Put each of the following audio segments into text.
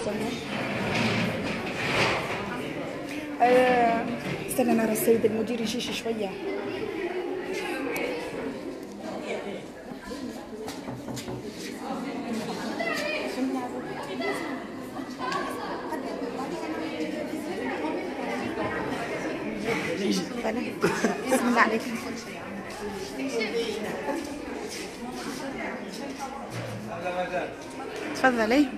استنى نرى السيد المدير يجيش شويه. بسم الله عليك. تفضلي.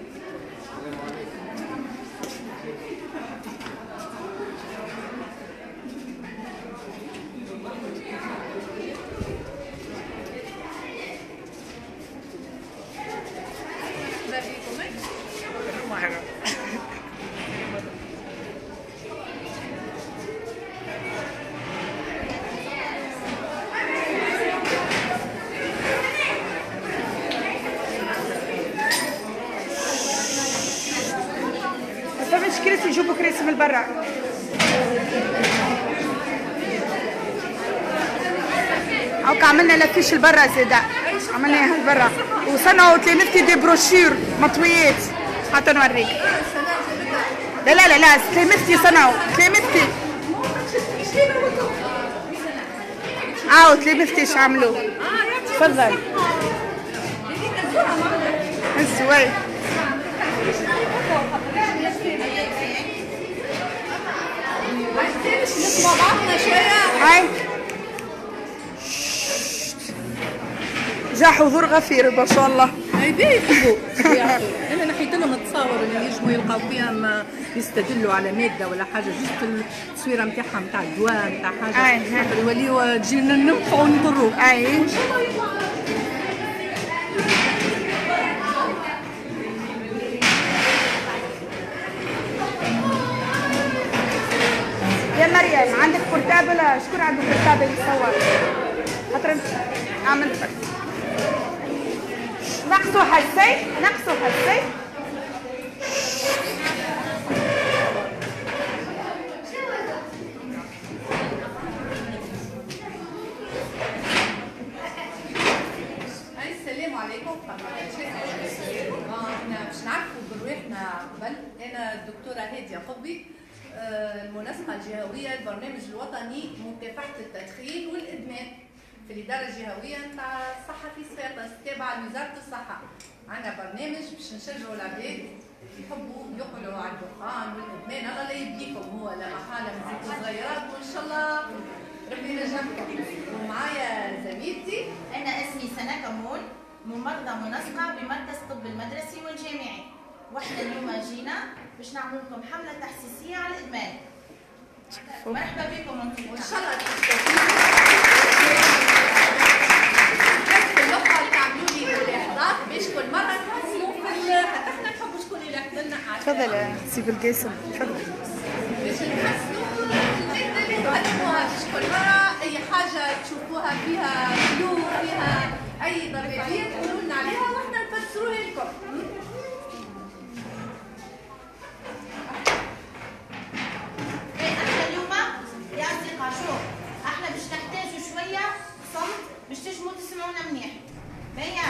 كراسي يجيبوا كراسي من برا. هاكا عملنا لافيش لبرا زادا، عملناها لبرا وصنعوا تلامذتي دي بروشير مطويات حتى نوريك. لا لا لا لا تلامذتي صنعوا، تلامذتي تلامذتي اش عملوا. تفضل هزوا نسمع بعضنا شوية. هاي جا حضور غفير ما شاء الله. هاي يحبوا انا نحيت لهم التصاور اللي يجموا يلقاو فيها يستدلوا على ماده ولا حاجه، جست التصويره نتاعها نتاع الدواء نتاع حاجه يوليو تجينا ننفعوا ونضروا. اي يا مريم عندك بورتابل؟ شكون عنده بورتابل يصور؟ خاطر عملت نقصوا هالشي، نقصوا هالشي. السلام عليكم. احنا باش نعرفوا بروحنا قبل. انا الدكتوره هاديه قبي، المنسقة الجهوية البرنامج الوطني مكافحة التدخين والإدمان في الإدارة الجهوية نتاع الصحة في صفاقس تابعة لوزارة الصحة. عندنا برنامج باش نشجعوا العباد يحبوا يقعدوا على الدخان والإدمان. الله لا يبليكم، هو لا محالة مزيدوا صغيرات وإن شاء الله ربي ينجمكم. ومعايا زميلتي أنا اسمي سنة كمون، ممرضة منسقة بمركز طب المدرسي والجامعي. واحنا اليوم جينا باش نعمل لكم حمله تحسيسيه على الادمان. مرحبا بكم انتم وان شاء الله تستفيدوا. اللقطه اللي تعملوا لي ملاحظات باش كل مره تحسنوا في حتى احنا نحبوا شكون اللي يحكي لنا حاجه. تفضل سي بالقاسم تفضل. باش نحسنوا الماده اللي تقدموها، باش كل مره اي حاجه تشوفوها فيها فلو فيها اي ضربات تقولوا لنا عليها واحنا نفسروها لكم. يا أصدقاء شوف، احنا باش نحتاجوا شوية صمت باش تجموا تسمعونا منيح. باهي؟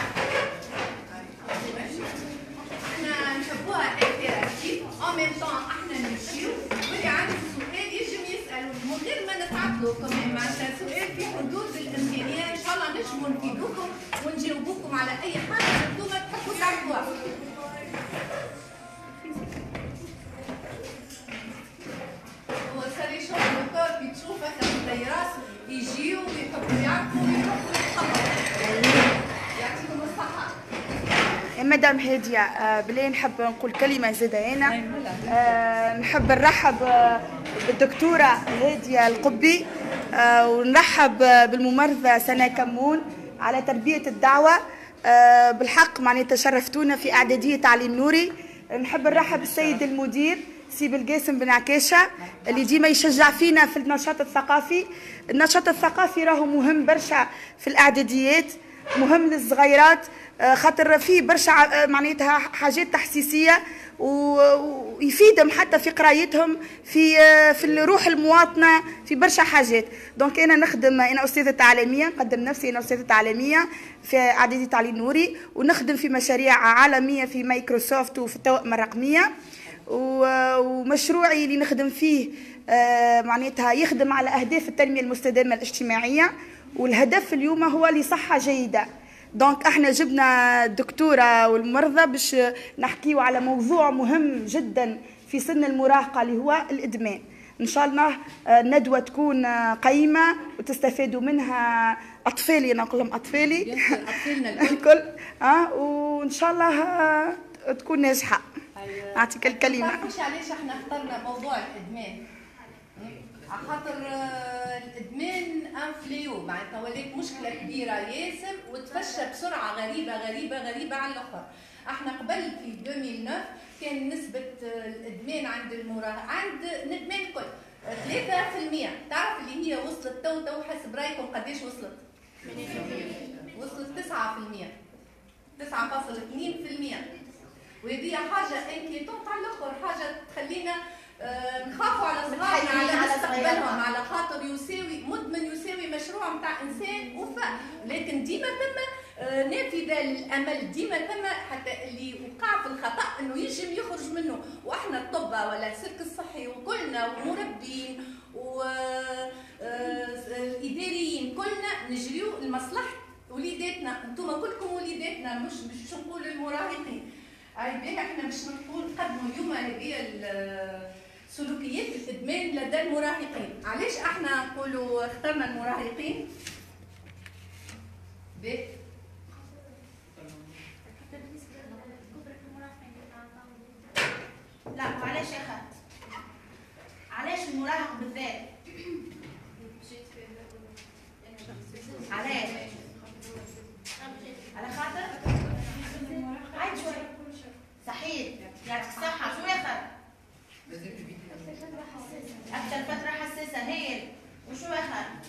احنا نحبوها انتراكتيف، ان ميم طون احنا نمشيو، واللي عنده سؤال يجم يسألوا من غير ما نتعطلوا كمان، معناتها سؤال في حدود الإمكانية، إن شاء الله نجموا نفيدوكم ونجاوبوكم على أي حاجة أنتم تحبوا تعرفوها. صار يشوف الدكتور كي تشوف اخر الراس يجيو ويحبوا يعرفوا ويروحوا يتخلصوا. يعطيكم الصحة. مدام هادية بلي نحب نقول كلمة زادة أنا. نحب نرحب بالدكتورة هادية القبي ونرحب بالممرضة سنة كمون على تربية الدعوة. بالحق معناتها تشرفتونا في إعدادية تعليم نوري. نحب نرحب بالسيد المدير سي بالقاسم بن عكاشة اللي ديما يشجع فينا في النشاط الثقافي. النشاط الثقافي راهو مهم برشا في الإعداديات، مهم للصغيرات، خاطر فيه برشا معناتها حاجات تحسيسيه ويفيدهم حتى في قرايتهم في الروح المواطنه في برشا حاجات. دونك انا نخدم، انا استاذه تعليميه، نقدم نفسي انا استاذه تعليميه في اعدادي تعليم نوري، ونخدم في مشاريع عالميه في مايكروسوفت وفي التوأمه الرقميه. ومشروعي اللي نخدم فيه معناتها يخدم على اهداف التنميه المستدامه الاجتماعيه، والهدف اليوم هو لصحه جيده. دونك احنا جبنا الدكتوره والمرضى باش نحكيو على موضوع مهم جدا في سن المراهقه اللي هو الادمان. ان شاء الله الندوه تكون قيمه وتستفادوا منها اطفالي، انا نقول لهم اطفالي الكل وان شاء الله تكون ناجحه. اعطيك الكلمه. مش علاش احنا اخترنا موضوع الادمان؟ على خاطر الادمان انفليو معناتها ولات مشكله كبيره ياسر وتفشى بسرعه غريبه على الاخر. احنا قبل في 2009 كان نسبه الادمان عند المراهق عند ندمان الكل 3%. تعرف اللي هي وصلت تو حسب رايكم قداش وصلت؟ وصلت 9%، 9.2%. وهذه حاجه انكيتونت على الاخر، حاجه تخلينا نخافوا على صغارنا على مستقبلهم، على خاطر يساوي مدمن يساوي مشروع نتاع انسان وفاء. لكن ديما ثم نافذه للامل، ديما ثم حتى اللي وقع في الخطا انه يجم يخرج منه. واحنا الطب ولا السلك الصحي وكلنا ومربين والاداريين كلنا نجريو لمصلحه وليداتنا. انتم كلكم وليداتنا، مش باش نقول المراهقين. اي احنا باش نقدموا اليوم هذه سلوكيات الادمان لدى المراهقين. علاش احنا نقولوا اخترنا المراهقين؟ لا معلش يا خالد، علاش المراهق بالذات؟ علاش؟ على خاطر عاد شوي صحيح يعطيك الصحة. شو يا خالد؟ أكثر فترة حساسة هي. وشو يا خالد؟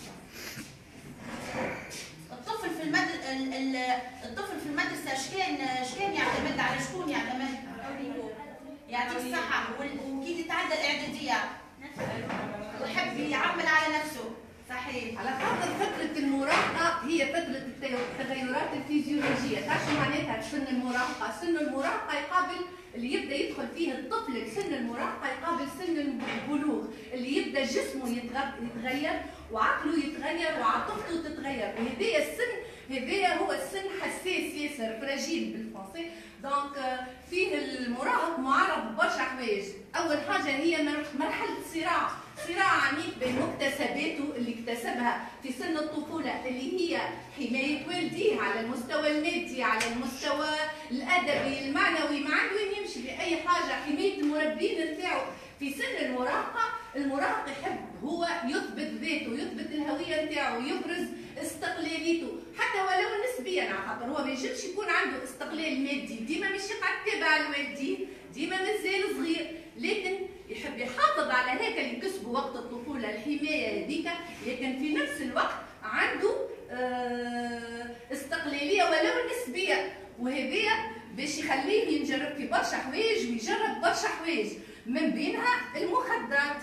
الطفل في المدرسة شكان يعتمد على شكون يعتمد؟ يعطيك الصحة. وكي يتعدى الإعدادية ويحب يعمل على نفسه. صحيح. على خاطر فترة المراهقة هي فترة التغيرات الفيزيولوجية. تعرف شو معناتها سن المراهقة؟ سن المراهقة يقابل اللي يبدا يدخل فيه الطفل بسن المراهقة يقابل سن البلوغ، اللي يبدا جسمه يتغير وعقله يتغير وعاطفته تتغير. وهذايا السن هذايا هو السن حساس ياسر، فراجيل بالفرنسي. دونك فيه المراهق معرض لبرشا حوايج. أول حاجة هي مرحلة صراع عميق بين مكتسباته اللي اكتسبها في سن الطفولة، اللي هي حماية والديه على المستوى المادي، على المستوى الأدبي، المعنوي، ما عنده وين يمشي بأي حاجة، حماية المربين نتاعو. في سن المراهقة المراهق يحب هو يثبت ذاته، يثبت الهوية نتاعو، يبرز استقلاليته حتى ولو نسبيا، على خاطر هو ما يجبش يكون عنده استقلال مادي، ديما مش يقعد تابع الوالدين، ديما مازال صغير، لكن يحب يحافظ على هيك اللي كسبه وقت الطفولة، الحماية هذيك، لكن في نفس الوقت عنده استقلالية ولو نسبية. وهذيا باش يخليه ينجرب في برشا حوايج ويجرب برشا حوايج، من بينها المخدرات.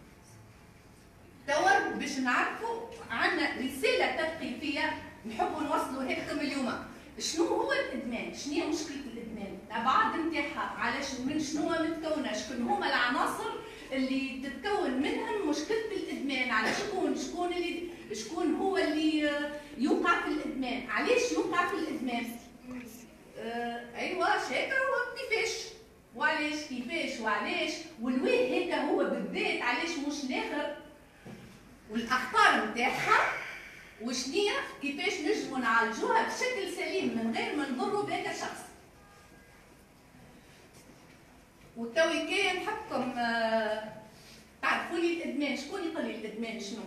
توا باش نعرفوا عندنا رسالة تثقيفية نحبوا نوصلوا لكم اليوم. شنو هو الادمان؟ شنو هي مشكلة الادمان؟ الابعاد نتاعها، علاش من شنو متكونة؟ شكون هما العناصر اللي تتكون منهم مشكلة الادمان؟ على شكون هو اللي يوقع في الادمان؟ علاش يوقع في الادمان؟ ايوه شاكر وكيفاش؟ وعلاش كيفاش وعلاش؟ والوين هيك هو بالذات علاش مش ناخر؟ والاخطار نتاعها وشنية؟ كيفاش نجموا نعالجوها بشكل سليم من غير ما نضروا بهذا الشخص. والتوي كاين نحبكم تعرفوا لي الادمان، شكون يقول لي الادمان شنو؟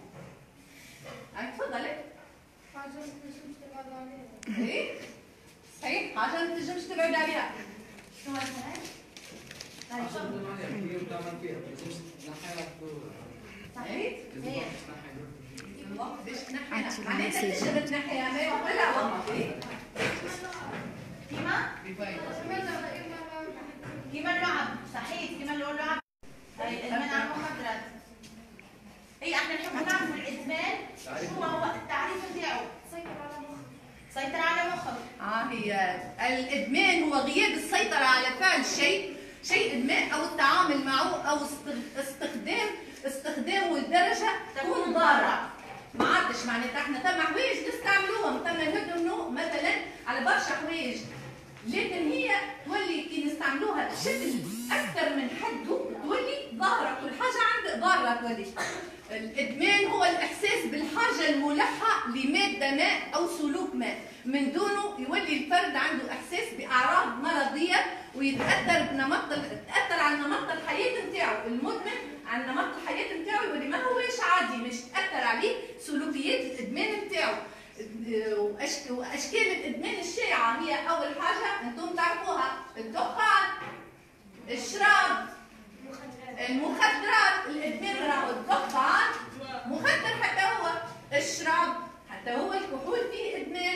تفضلي. حاجة ما تنجمش تبعد عليها. ايه؟ صحيح، حاجة ما تنجمش تبعد عليها. شنو مثلا؟ صحيح؟ هي باش تنحيها، معناتها تشرب تنحيها ما يقولها والله. كيما اللعب، صحيح كيما اللعب. الادمان على المخدرات. اي احنا نحب نعرفوا الادمان شو هو التعريف نتاعو. سيطر على مخك. هي الادمان هو غياب السيطره على فعل شيء ادمان او التعامل معه او استخدامه لدرجه تكون ضاره. ما عادش معناتها احنا ثم حوايج نستعملوهم، ثم نبنوا مثلا على برشا حوايج، لكن هي تولي كي نستعملوها بشكل اكثر من حده تولي ضاره، كل حاجه عند ضاره تولي. الادمان هو الاحساس بالحاجه الملحه لماده ما او سلوك ما، من دونه يولي الفرد عنده احساس باعراض مرضيه ويتاثر تاثر على نمط الحياه نتاعو. المدمن على نمط الحياه نتاعو يولي ما هوش عادي، مش تاثر عليه سلوكيات الادمان نتاعو. واشكال الادمان الشائعه هي اول حاجه انتم تعرفوها: الدخان، الشراب، المخدرات. الادمان راهو الدخان مخدر، حتى هو الشراب، حتى هو الكحول فيه ادمان.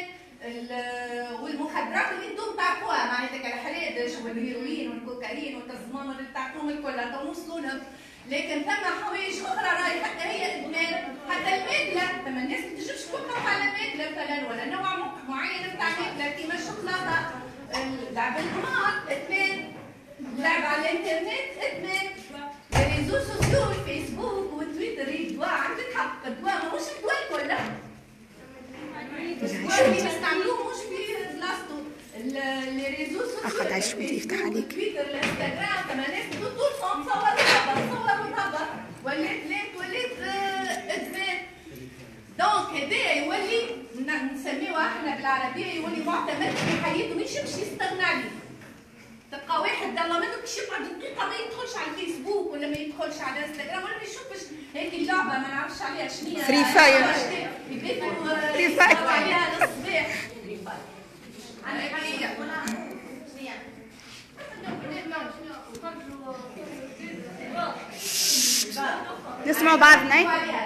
والمخدرات اللي انتم تعرفوها معناتها كالحرادج والهيروين والكوكايين والتزمام اللي تعرفوهم الكل توصلونهم. لكن ثم حوايج اخرى راهي حتى هي ادمان، حتى الماكله. ثم الناس ما تنجمش توقف على ماكله مثلا ولا نوع معين نتاع ماكله كيما الشوكولاته. لعب القمار ادمان، اللعب على الانترنت ادمان، الريزو سوسيو الفيسبوك والتويتر الدواء عندك حق. الدواء ماهوش الدواء كله، الدواء اللي نستعملوه مش في بلاصتو. الريزو سوسيو التويتر الانستغرام ثم ناس طول تصور وتهبط، ولات ادمان. دونك هذايا يولي نسميوه احنا بالعربيه يولي معتمد في حياته، ما ينجمش يستغنى عليه. تلقى واحد الله منه باش يقعد دقيقه ما يدخلش على الفيسبوك ولا ما يدخلش على الانستغرام ولا ما يشوفش هيك اللعبه ما نعرفش عليها شنو هي، فري فاير. فري فاير عليها للصباح. انا حقيقه نسمعوا بعضنا.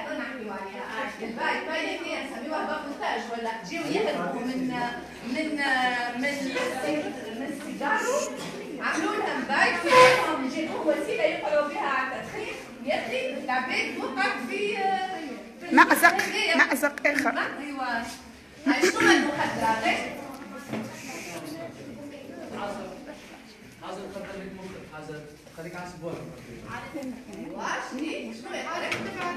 الباي هي نسميوها بابوتاج، ولا جيو يهربوا من السيجارو، عملوا لها باي فيهم يجيبوا وسيله يقروا بها على التدخين، يخلي العباد توقع في مأزق اخر. ايوه. شنو المخدرات؟ حاضر خليك مخك، حاضر خليك على السبوع. شنو يقولك؟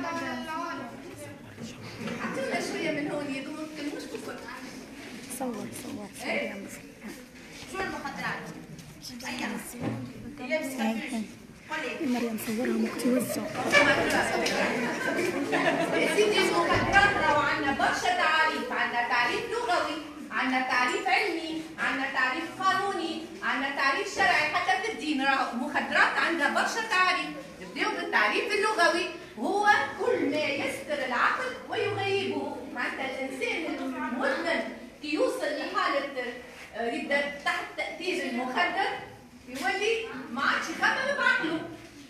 حطونا شويه من هون يا دوب ما تكلموش بالكل. صور شو المخدرات؟ لابس كابوش. مريم صورها مكتوزة. يا سيدي المخدرات راهو عندنا برشا تعاريف، عندنا تعريف لغوي، عندنا تعريف علمي، عندنا تعريف قانوني، عندنا تعريف شرعي، حتى في الدين راهو المخدرات عندها برشا تعريف. نبداو بالتعريف اللغوي، هو كل ما يستر العقل ويغيبه. معناتها الانسان المدمن كي يوصل لحاله يبدا تحت تاثير المخدر يولي ما عادش يخمم بعقله.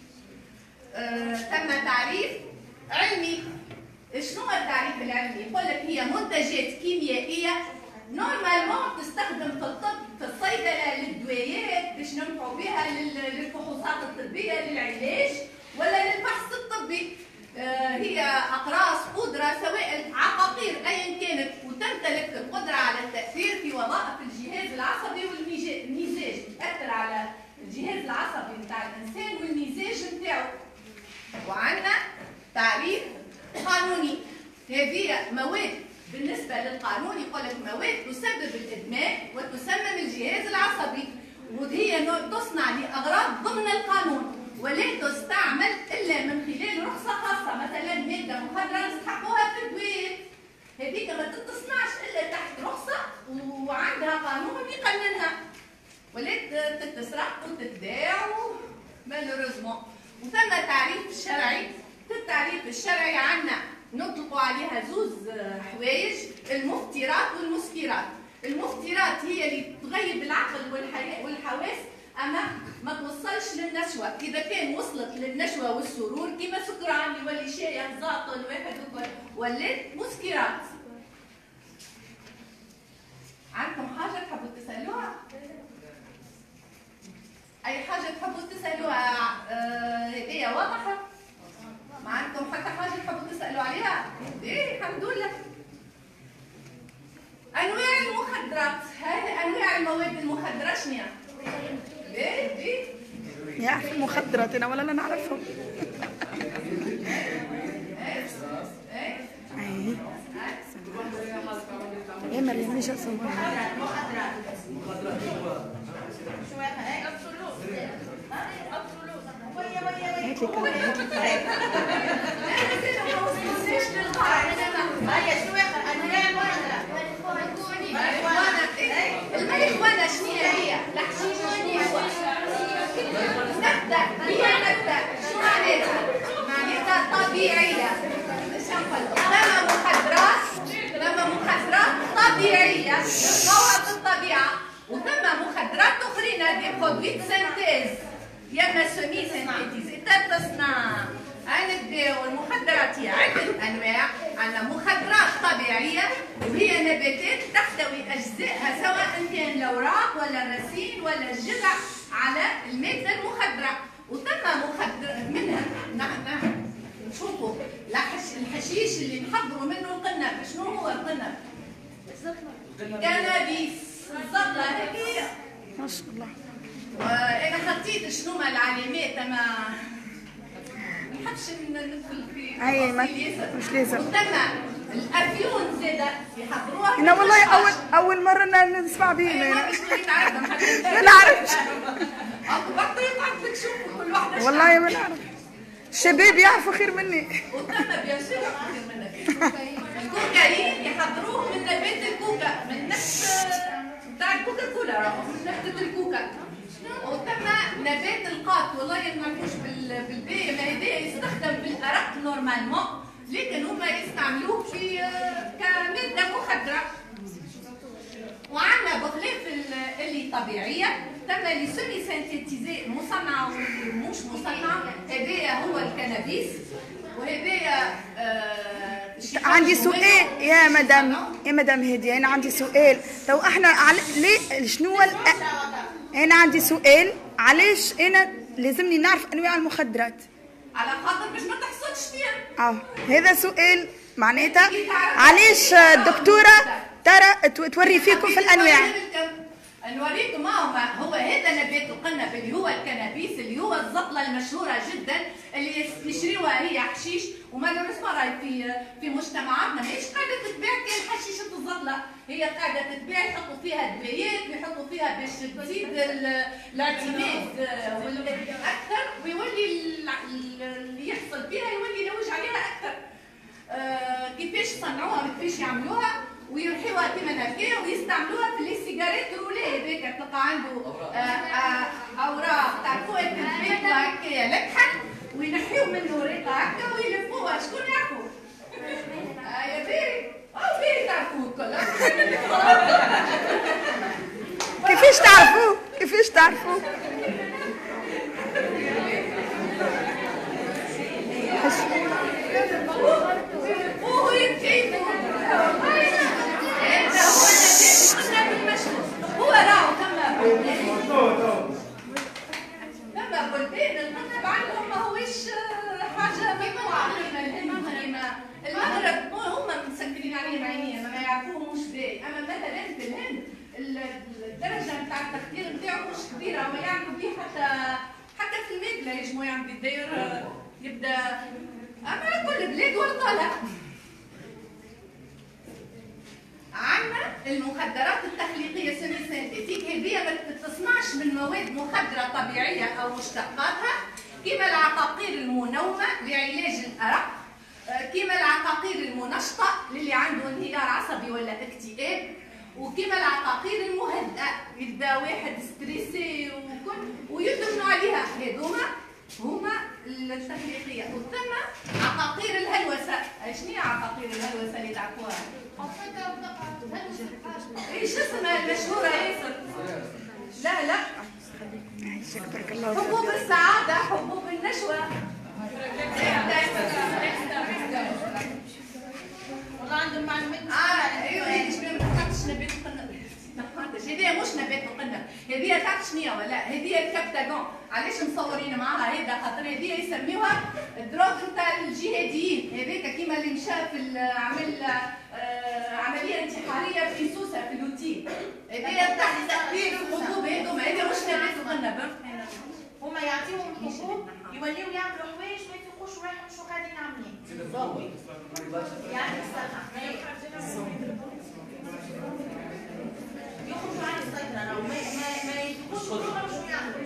ثم تعريف علمي. شنو هو التعريف العلمي؟ يقول لك هي منتجات كيميائيه نورمالمون تستخدم في الطب، في الصيدله، للدويات باش ننفعوا بها للفحوصات الطبيه، للعلاج ولا للبحث الطبي. هي اقراص، بودره، سوائل، عقاقير ايا كانت، وتمتلك القدره على التاثير في وظائف الجهاز العصبي والمزاج، تاثر على الجهاز العصبي نتاع الانسان والمزاج نتاعو. وعندنا تعريف قانوني. هذه مواد بالنسبه للقانون يقول لك مواد تسبب الادمان وتسمم الجهاز العصبي، وهي تصنع لاغراض ضمن القانون ولا تستعمل الا من خلال رخصه خاصه. مثلا ماده مخدره نستحقوها في الدويات، هذيك ما تتصنعش الا تحت رخصه وعندها قانون يقننها، ولا تتسرق وتتباع مالوريزمون. وثم تعريف شرعي. في التعريف الشرعي عندنا نطلق عليها زوز حوايج: المفترات والمسكرات. المفترات هي اللي تغيب العقل والحواس اما ما توصلش للنشوه. اذا كان وصلت للنشوه والسرور كيما سكران يولي شايخ زاطل واحد وكل، ولات مسكرات. عندكم حاجة تحبوا تسألوها؟ أي حاجة تحبوا تسألوها هي واضحة؟ ما عندكم حتى حاجة تحبوا تسألوا عليها؟ إيه الحمد لله. أنواع المخدرات، هذه أنواع المواد المخدرة شنو؟ إيه؟ يعرف المخدرات أنا ولا لا نعرفهم. أي. يا مريم مش أصورها. مخدرات شو هيك؟ أبسولوت. هات لي كلام. هيا شو أنواع المخدرات؟ الماريجوانا شنو هي؟ الحشيش شنو هو؟ نبتة، هي نبتة، شو معناتها؟ معناتها طبيعية. ثم مخدرات طبيعية تلقاوها في الطبيعة، وثم مخدرات أخرين دي برودوي سانتيز يما سيمي سانتيتيزي تتصنع. الدواء والمخدرات هي عدة أنواع، عندنا مخدرات طبيعية وهي نباتات تحتوي أجزائها سواء كان الأوراق ولا الرسين ولا الجذع على المادة المخدرة، وثم مخدر منها نحن نشوفوا الحشيش اللي نحضروا منه القنب. شنو هو القنب؟ كنابيس. الزبلة هذه ما شاء الله. وانا حطيت شنو ما العلامات اما ما نحبش ندخل في تفاصيل مش لازم. وثم الافيون زاده يحضروها. انا والله اول مره نسمع به. ما نعرفش. بطل يقعد لك شوفوا كل واحده والله ما نعرف. الشباب يعرفوا خير مني. وثم بيان سور خير منك. الكوكايين يحضروه من نبات الكوكا، من نفس بتاع الكوكا كولا، راهو من نبتة الكوكا. وثم نبات القاط، والله ما نعرفوش بالباقي، ما هذا يستخدم بالأرق نورمالمون، لكن هما يستعملوه في كمادة مخدرة. وعندنا بخلاف اللي طبيعية، ثم اللي سمي سانتيتيزي مصنعة ومش مصنعة، هذايا هو الكنابيس، وهذايا عندي سؤال يا مدام هدية، أنا عندي سؤال. تو احنا ليه شنو أنا عندي سؤال، علاش أنا لازمني نعرف أنواع المخدرات؟ على خاطر باش ما تحصلش فيها. هذا سؤال معناتها علاش الدكتورة ترى توري فيكم في الأنواع. نوريكم هو هذا نبات القنب اللي هو الكنابيس، اللي هو الزبلة المشهورة جدا اللي يشريوها هي حشيش، ومالوريسمون راهي في مجتمعاتنا ماهيش قاعدة تتباع كان حشيشة الزبلة، هي قاعدة تتباع يحطوا فيها دبيات ويحطوا فيها باش تزيد الاعتماد أكثر، ويولي اللي يحصل فيها يولي يلوج عليها أكثر. كيفاش صنعوها وكيفاش يعملوها ويرحيوها كيما هكا ويستعملوها في لي سيجاريت رولي. هذاك تلقى عنده اوراق تاع فوق البيت هكايا لكحل وينحيو منه ريقه هكا ويلفوها. شكون يعرفوا؟ يا بيري بيري تعرفوه الكل. كيفاش تعرفوه؟ هو يتكيفوا. هو راهو ثم بلدان القنب عندهم ماهوش حاجه ممنوعه كيما المغرب هما مسكرين عليهم عينيهم ما يعرفوهمش باهي. اما مثلا في الهند الدرجه نتاع التخدير نتاعو مش كبيره، وما يعملوا به حتى في الماكله يجموا يعمل الداير يبدا. اما كل بلاد والطالع. عندنا المخدرات التخليقيه سيمي سينثيتيك، هذه ما تتصنعش من مواد مخدره طبيعيه او مشتقاتها، كما العقاقير المنومه لعلاج الارق، كما العقاقير المنشطه للي عنده انهيار عصبي ولا اكتئاب، وكما العقاقير المهدئه يبدا واحد ستريسي ويدمنوا عليها. هذوما هما التخليقيه. وثم عقاقير الهلوسه. شنو هي عقاقير الهلوسه اللي تعرفوها؟ ايش اسمها المشهوره ياسر؟ لا شكرك الله. حبوب السعاده، حبوب النشوه. والله عندهم معلومات. ايوه هيك شباب ما تحطش نبات القنب. هذه مش نبات القنه، هذه تعرف شنو ولا؟ هذه الكابتاغون، علاش مصورين معاها هذا؟ خاطر هذه يسميوها الدروغ نتاع الجهاديين، هذاك كيما اللي مشى في عمل عمليه انتحاريه في سوسه في لوتين، هذه تحت تاثير الحبوب هذوما، هذه مش نبات القنه. هما يعطيهم الحبوب يوليو يعملوا حوايج ما يفيقوش روحهم شو قاعدين عاملين. يعني الصحة يخرجوا عن السيطرة ما يفيقوش روحهم شو يعملوا.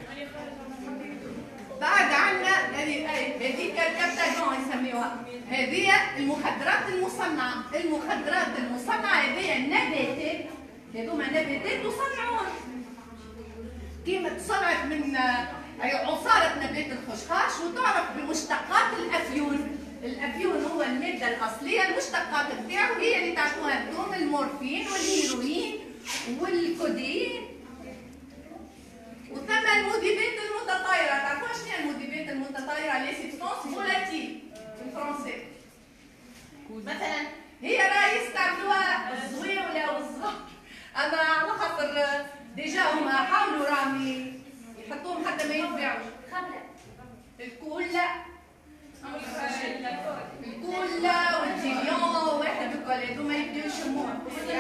بعد عندنا هذيك الكابتاغون يسميوها، هذه المخدرات المصنعة، المخدرات المصنعة هذه النباتات، هذوما نباتات تصنعون كيما تصنعت من عصارة نبات الخشخاش وتعرف بمشتقات الأفيون. الأفيون هو المادة الأصلية، المشتقات بتاعه هي اللي تعرفوها انتم، المورفين والهيروين والكودين. وثم المذيبات المتطايرة، تعرفوا شنو هي المذيبات المتطايرة؟ لي سبستانس فولاتيل بالفرنسي. مثلا هي راهي يستعملوها الزويولة والزهر، أما على خاطر ديجا هما حاولوا راهم يحطوهم حتى ما ينفعوش. الكولا والتيليون واحد بكل هذوما يبداو يشموها.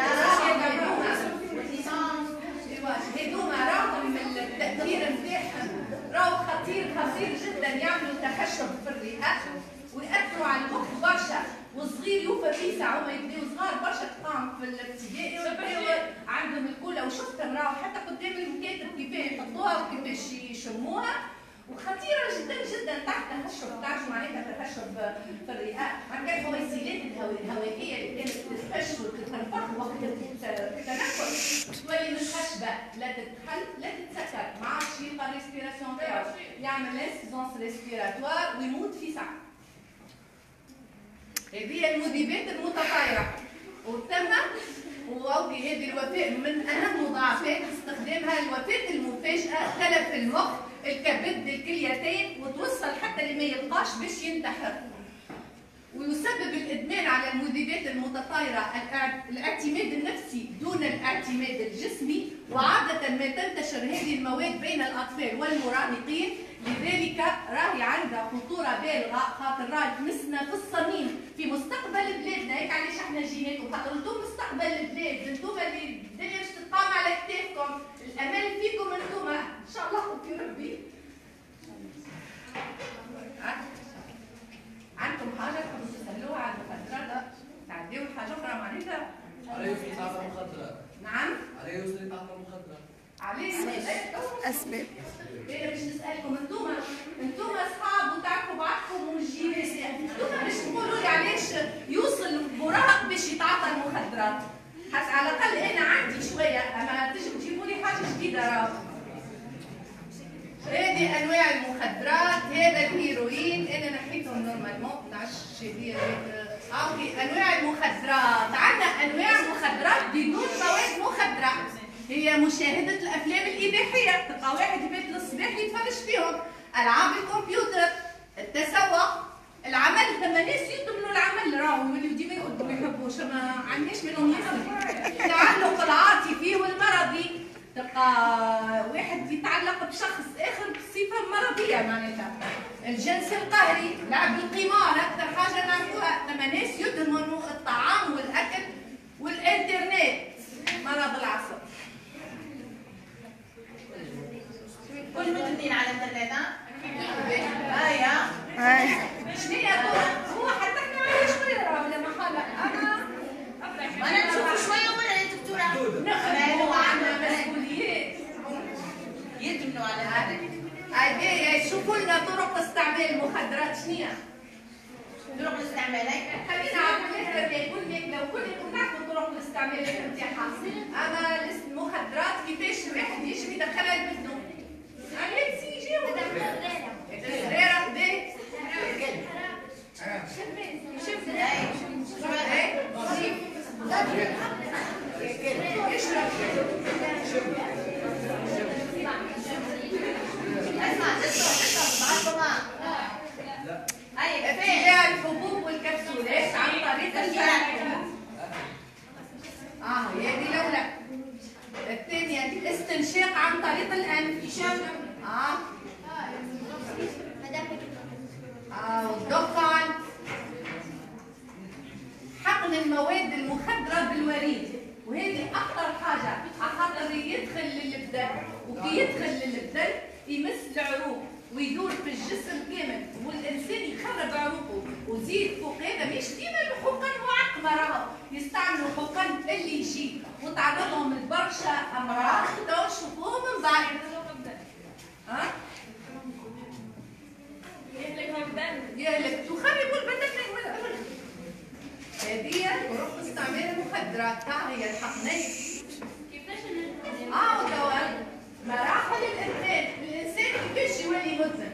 هذوما راهم التأثير نتاعهم راهو خطير جدا، يعملوا تخشب في الرئات ويأثروا على المخ برشا، والصغير يوفى فيه ساعة هما يبداو صغار برشا تقام في الابتدائي ويبداو عندهم الكولا، وشفتهم راهو حتى قدام المكاتب كيفاه يحطوها وكيفاش يشموها، وخطيرة جدا تحت تخشب، تعرفوا معناتها تخشب في الرئات، عندك الحويصلات الهوائية اللي كانت تتفش وتتنفخ وقت التنفس تولي من خشبة لا تتحل لا تتسكر، ما عادش يبقى الريسبيراسيون تاعو، يعمل انسيزونس ريسبيراتوار ويموت في ساعة. هذه المذيبات المتطايرة، وثم وأوكي هذه الوفاة من أهم مضاعفات استخدامها الوفاة المفاجئة، تلف المخ، الكبد، الكليتين، وتوصل حتى لما يلقاش باش ينتحر. ويسبب الإدمان على المذيبات المتطايرة الاعتماد النفسي دون الاعتماد الجسمي، وعادة ما تنتشر هذه المواد بين الأطفال والمراهقين، لذلك راهي عندها خطورة بالغة، خاطر راهي تمسنا في الصميم في مستقبل بلادنا، هيك علاش احنا جيناكم، خاطر انتم مستقبل البلاد، انتم اللي الدنيا باش تتقام على كتافكم، الأمل فيكم انتم، إن شاء الله خوفي ربي. عندكم حاجة تحبوا تسألوها على المخدرات؟ تعديوا حاجة أخرى معناتها؟ على يوصل تعاطى المخدرات. نعم؟ على يوصل تعاطى المخدرات. عليه أسباب. إيه باش نسألكم أنتم أصحاب وتعرفوا بعضكم ومجيين، أنتم باش تقولوا لي علاش يوصل مراهق باش يتعاطى المخدرات؟ حتى على الأقل أنا عندي شوية، أما تجوا تجيبوا لي حاجة جديدة راهو. هذه انواع المخدرات، هذا الهيروين انا نحيتهم نورمالمون، نعرفش هذه اوكي. انواع المخدرات، عندنا انواع مخدرات بدون مواد مخدره، هي مشاهده الافلام الاباحيه، تلقى واحد يبات للصباح يتفرج فيهم، العاب الكمبيوتر، التسوق، العمل، ثم ناس يدمنوا العمل راهو يوليو ديما يخدموا ما يحبوش، ما عندناش منهم يخدموا، التعلق العاطفي والمرضي، تلقى واحد يتعلق بشخص اخر بصفه مرضيه معناتها، الجنس القهري، لعب القمار، اكثر حاجه نعرفوها، ثم ناس يدمنوا الطعام والاكل والانترنت، مرض العصر. كل مدمنين على الانترنت شنو هي هو حتى احنا عندنا شويه راهو لا محاله، انا نشوف شويه ولا يا دكتوره؟ هو عندنا مسؤوليات يدمنوا على هذا. هذه يشوفوا لنا طرق استعمال المخدرات شنو هي؟ طرق الاستعمال خلينا على يقول لك لو كلكم تعرفوا طرق الاستعمال نتاعها، اما المخدرات كيفاش الواحد يجي يدخلها لبدنه؟ على سيجي ولا الصغيره كدا ابتلاع الحبوب والكبسولات عن طريق الفم. هذه الاولى. ويدور في الجسم كامل والانسان يخرب عروقه وزيد فوق هذا مش ديما الحقن معقمه راهو يستعملوا الحقن اللي يجي وتعرضهم لبرشا امراض تو نشوفوهم من بعد. ها؟ يهلك تخربوا البدن ولا هذه طرق استعمال المخدرات هي الحقنيه. كيفاش مراحل الادمان الانسان كيفاش يولي مدمن؟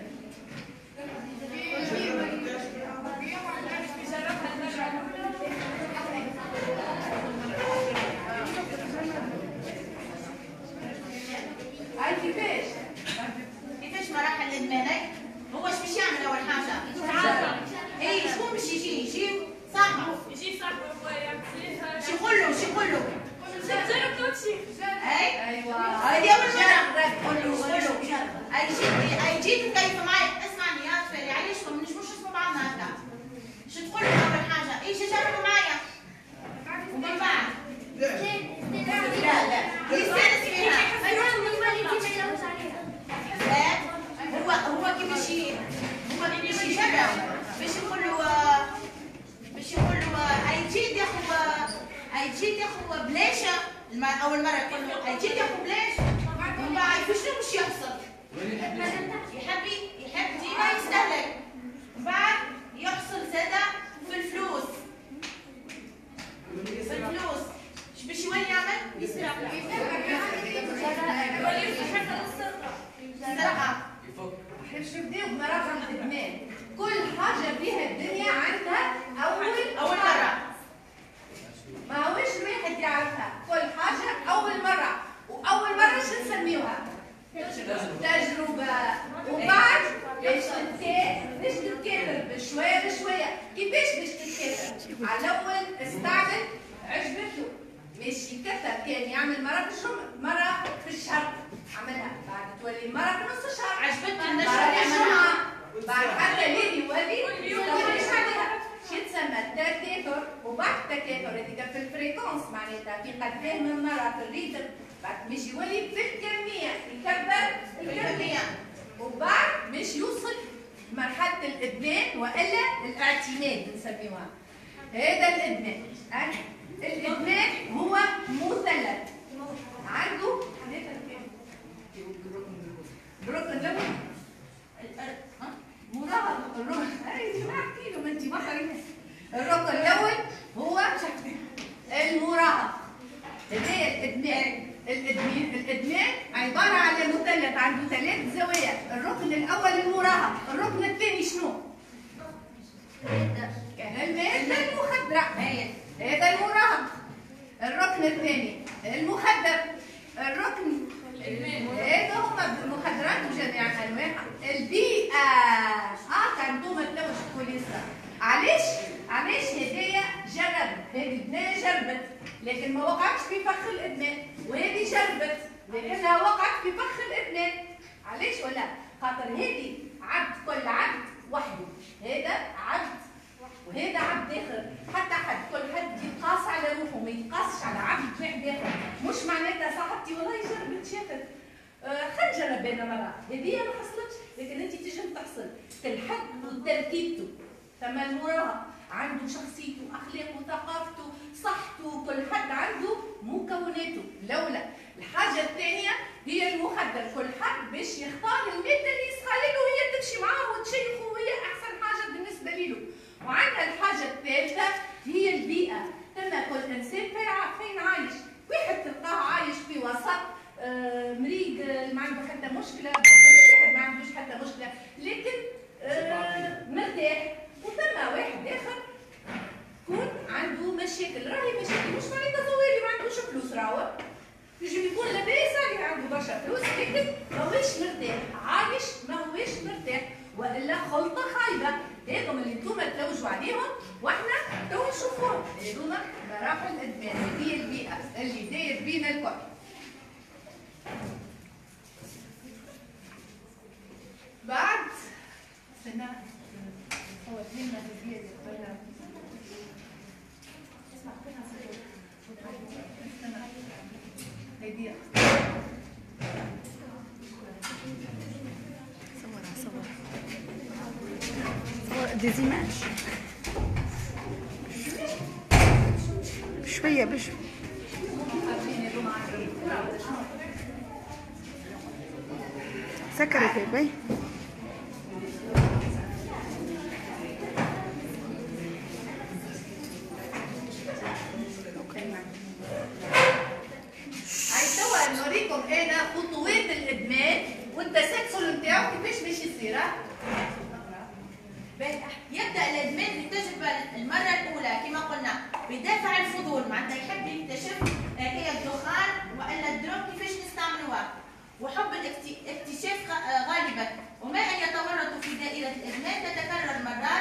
هاي كيفاش مراحل الادمان؟ هو اش باش يعمل اول حاجه؟ اي شكون باش يجي صاحبه هو يعطيها شو يقول له جرب توتشي ايوه هذه اول مره قول له اي جيت كيف معي اسمعني يا فالي علاش ما نجموش نسمعوا بعضنا هكا شو تقول له اول حاجه ايش جربوا معايا ومن بعد لا يستانس فيها هو كيفاش يجرب باش يقول له اي جيت ياخذ بلاشه اول مره يقول له اي جيت ياخذ بلاش ومن بعد شنو باش يحصل؟ يحب ديما يستهلك ومن بعد يحصل زاده في الفلوس اش باش يولي يعمل؟ يسرق باش نبداو بمراحل الادمان. كل حاجه فيها الدنيا عندها اول مره ما هوش الواحد يعرفها. كل حاجه اول مره واول مره شو نسميوها؟ تجربه. وبعد باش تتكاثر بشويه كيفاش باش تتكاثر؟ على الاول استعمل عجبته مش يكثر كان يعمل مره في الشهر عملها بعد تولي مره في نص الشهر عجبته النشره بعد حتى لين يولي يستمرش عليها شو تسمى التكاثر. وبعد التكاثر هذيك في الفريكونس معناتها في قدام من مره في الريتم بعد مش يولي في الكميه يكبر الكميه وبعد مش يوصل مرحله الادمان والا الاعتماد نسميوها. هذا الادمان. الادمان هو مثلث عنده الركن الاول مراهق. احكي له ما انت ما قريتها. الركن الاول هو المراهق. هذا الادمان عباره على مثلث عنده 3 زوايا. الركن الاول المراهق. الركن الثاني شنو؟ المادة المخدرة هذا المراهق. الركن الثاني المخدر. الركن هذا هما المخدرات وجميع انواعها. البيئة كنتوما تلوش الكوليسترول. علاش هدايا جرب هذه بنايه جربت لكن ما وقعتش في فخ الادمان وهذه جربت لكنها وقعت في فخ الادمان. علاش ولا خاطر هذه عبد كل عبد وحده. هذا عبد وهذا عبد اخر. حتى كل حد يتقاس على روحه ما يتقاسش على عبد واحد اخر. مش معناتها صاحبتي والله جربت شافت خلينا نجرب انا مره هذه ما حصلتش لكن انت تنجم تحصل. كل حد وتركيبته. ثم المراهق عنده شخصيته اخلاقه ثقافته صحته. كل حد عنده مكوناته الاولى. الحاجه الثانيه هي المخدر. كل حد باش يختار الماده اللي يسخى له وهي تمشي معاه وتشيخه وهي احسن حاجه بالنسبه له. وعندنا الحاجه الثالثه هي البيئه. ثم كل انسان فين عايش. واحد تلقاه عايش في وسط مريق ما عنده حتى مشكله. واحد ما عندوش حتى مشكله لكن مرتاح. وثم واحد اخر يكون عنده مشاكل. راهي مشاكل مش معناتها زوالي ما عندوش فلوس. راهو يجي يكون لاباس عليه عنده برشا فلوس لكن ماهوش مرتاح. عايش ماهوش مرتاح والا خلطه خايبه. هذوما اللي انتوما تلوجوا عليهم واحنا تو نشوفوهم. هذوما مراحل الادمان. هي البيئه اللي داير بينا الكل. بعد سنة هو كلمة زيادة ولا اسمع كلها هدية صور des images شوية بشوية. سكرت يا بي. توا نوريكم انا خطوات الادمان والتسلسل نتاعو كيفاش باش يصير. يبدا الادمان بالتجربه المره الاولى كما قلنا بدافع الفضول، معناتها يحب يكتشف هي الدخان والا الدروب كيفاش نستعملوها، وحب الاكتشاف غالبا، وما ان يتورط في دائره الادمان تتكرر مرات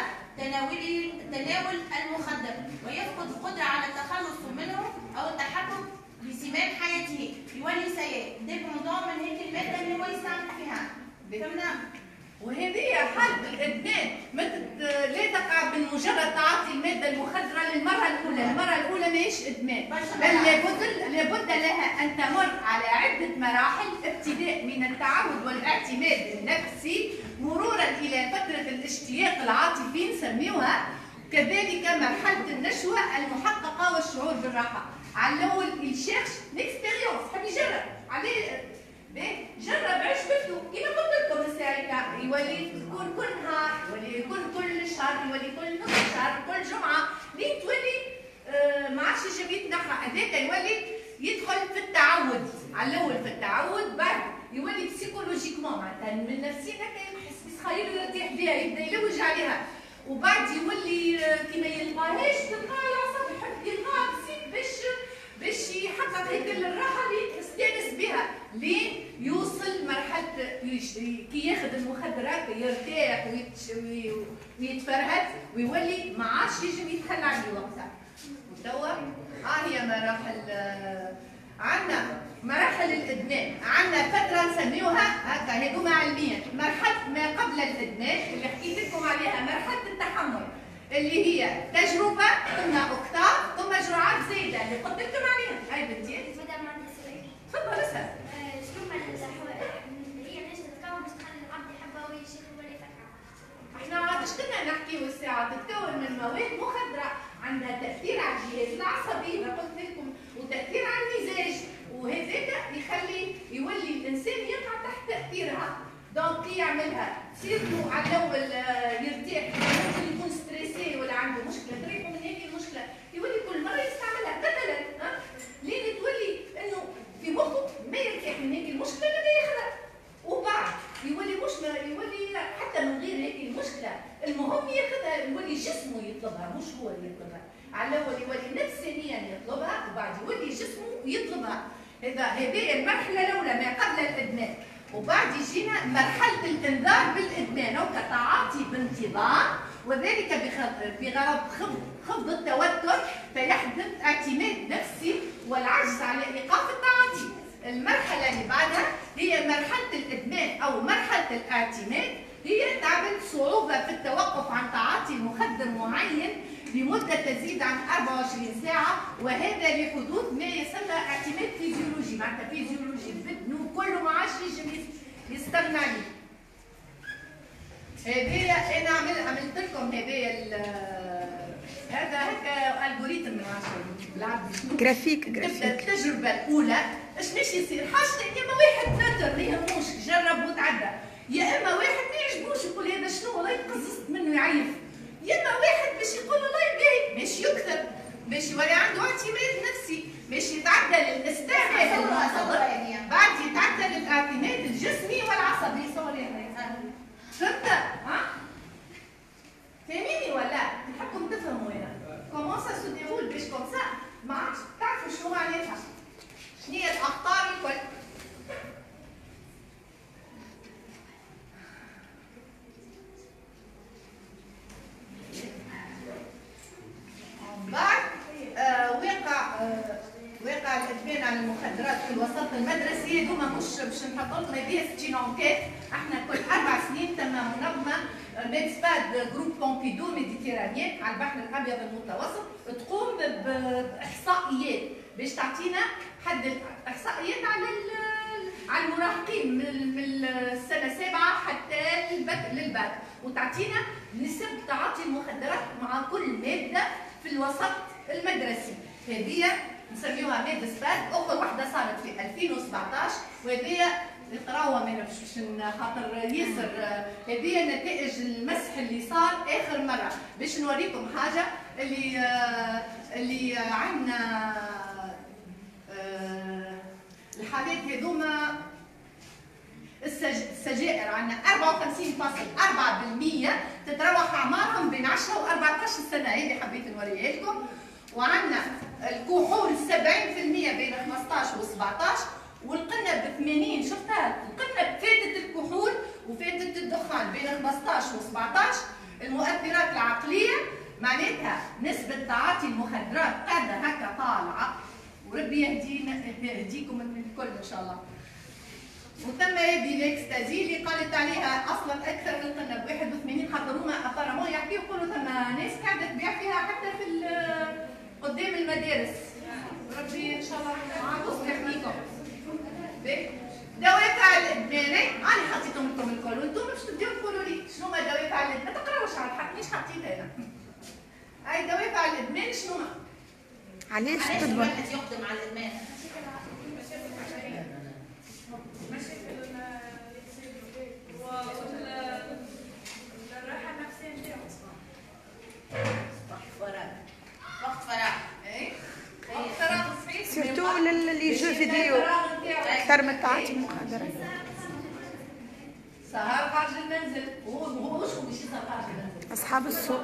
تناول المخدر ويفقد القدره على التخلص منه او التحكم بسمات حياته، يولي ديبوندون من هيك الماده اللي هو يستعمل فيها. فهمنا؟ وهذه حالة الإدمان لا تقع بمجرد تعاطي المادة المخدرة للمرة الأولى، المرة الأولى ماهيش إدمان، بل لابد لها أن تمر على عدة مراحل، ابتداء من التعود والاعتماد النفسي، مرورا إلى فترة الاشتياق العاطفي نسميوها، كذلك مرحلة النشوة المحققة والشعور بالراحة. على الأول يشيرش ليكسبيريونس، حب يجرب عليه جرب عجبته كيما قلت لكم الساعه، يولي يكون كل نهار، يولي يكون كل شهر، يولي كل نصف شهر، كل جمعه، لين تولي ما عادش جابيت نقرا، هذاك يولي يدخل في التعود، على الاول في التعود، بعد يولي بسيكولوجيكمون معناتها من نفسيا هكا يحس بخير يرتاح بها، يبدا يلوج عليها، وبعد يولي كيما يلقاهاش تلقاه العصب يحب يلقاها بسيط باش يحقق هيك الراحه اللي يستانس بها، لين يوصل مرحله كي ياخذ المخدرات يرتاح ويتفرهد ويولي ما عادش يجم يتخلى عليه وقتها. وتوا هي مراحل، عندنا مراحل الادمان، عندنا فتره نسميوها هكا هذوما علميا مرحله ما قبل الادمان اللي حكيت لكم عليها، مرحله التحمل اللي هي تجربه ثم اكتاف ثم جرعات زايده اللي قلت لكم عليها. هاي بنتي مدام عندي سؤال. تفضل اسال. شنو من هي ليش تتكون باش تخلي العبد يحبها ويشيخ ولا يفكر؟ احنا عادش كنا نحكيو الساعه تتكون من مواد مخدره، عندها تاثير على الجهاز العصبي ما قلت لكم، وتاثير على المزاج، وهذاك يخلي يولي الانسان يقع تحت تاثيرها، دونك يعملها سيرتو على الاول يرتاح، ممكن يكون ستريسي ولا عنده مشكله تريحه من هذه المشكله، يولي كل مره يستعملها مثلا لين تولي انه في مخه ما يرتاح من هذه المشكله لا ياخذها، وبعد يولي مش يولي حتى من غير هذه المشكله المهم ياخذها، يولي جسمه يطلبها مش هو اللي يطلبها، على الاول يولي نفسيا يطلبها وبعد يولي جسمه يطلبها. هذه المرحله الاولى ما قبل الادمان، وبعد يجينا مرحله الانذار بالادمان او كتعاطي بانتظام، وذلك بغرض خفض التوتر فيحدث اعتماد نفسي والعجز على ايقاف التعاطي. المرحله اللي بعدها هي مرحله الادمان او مرحله الاعتماد، هي تعمل صعوبه في التوقف عن تعاطي مخدر معين لمده تزيد عن 24 ساعه، وهذا لحدوث ما يسمى اعتماد فيزيولوجي، معناتها فيزيولوجي بدنه كله ما عادش يجم يستغنى عليه. هذه انا عملت لكم هذا هكا الجوريتم من 10 بالعربي، جرافيك تبدا التجربه الاولى اش باش يصير، حاجتين، يا اما واحد ناطر ما يهموش جرب وتعدى، يا اما واحد ما يعجبوش يقول هذا شنو والله تقززت منه يعيف، يا اما واحد باش يقول والله باهي باش يكثر باش يولي عنده اعتماد نفسي باش يتعدى للاستعمال المنتظر، بعد يتعدى للاعتماد الجسمي والعصبي. صوري فهمت؟ ها؟ فاهميني ولا؟ نحبكم تفهموا هنا كومون سا سو ديرول باش كوم سا ما عادش تعرفوا شنو معناتها، شنو هي الاخطار الكل. بعد واقع الادمان على المخدرات في الوسط المدرسي، هذوما مش باش نحط لكم هذه 60 انكيت، احنا كل 4 سنين تم منظمه ميدسباد جروب بومبيدو ميديتيرانيان على البحر الابيض المتوسط تقوم باحصائيات باش تعطينا حد الاحصائيات على على المراهقين من السنه 7 حتى للباك، وتعطينا نسب تعاطي المخدرات مع كل ماده في الوسط المدرسي. هذه نسميوها ماده سبات. اخر واحده صارت في 2017 وهذه نقراوها ما نمشيش خاطر ياسر. هذه نتائج المسح اللي صار اخر مره، باش نوريكم حاجه اللي عندنا الحالات هذوما. السجائر عندنا 54.4% تتراوح اعمارهم بين 10 و 14 سنه، هذه حبيت نوريها لكم. وعندنا الكحول 70% بين 15 و 17، والقنب 80. شفتها القنب فاتت الكحول وفاتت الدخان بين 15 و 17. المؤثرات العقليه معناتها نسبه تعاطي المخدرات قاعده هكا طالعه، وربي يهديكم الكل ان شاء الله. وثم هذه الاكستازي اللي قالت عليها اصلا اكثر من القنب 81، خاطر هما ابارامون يحكيو يقولوا ثم ناس قاعده تبيع فيها حتى في قدام المدارس. ربي ان شاء الله معاكم يحميكم. دوافع الادمان انا حطيتهم لكم الكل وانتم باش تبداو تقولوا لي شنو هما دوافع الادمان. ما تقراوش على الحق، مش حطيتها انا. هاي دوافع الادمان شنو هما؟ علاش الواحد يقدم على الادمان؟ مشاكل والراحه النفسيه نتاعو. وقت فراغ. اي وقت فراغ صحيح. سيرتو لي جو فيديو اكثر من تعاطي المخدرات. سهر خارج المنزل. هو وش مش سهر خارج المنزل؟ اصحاب السوق.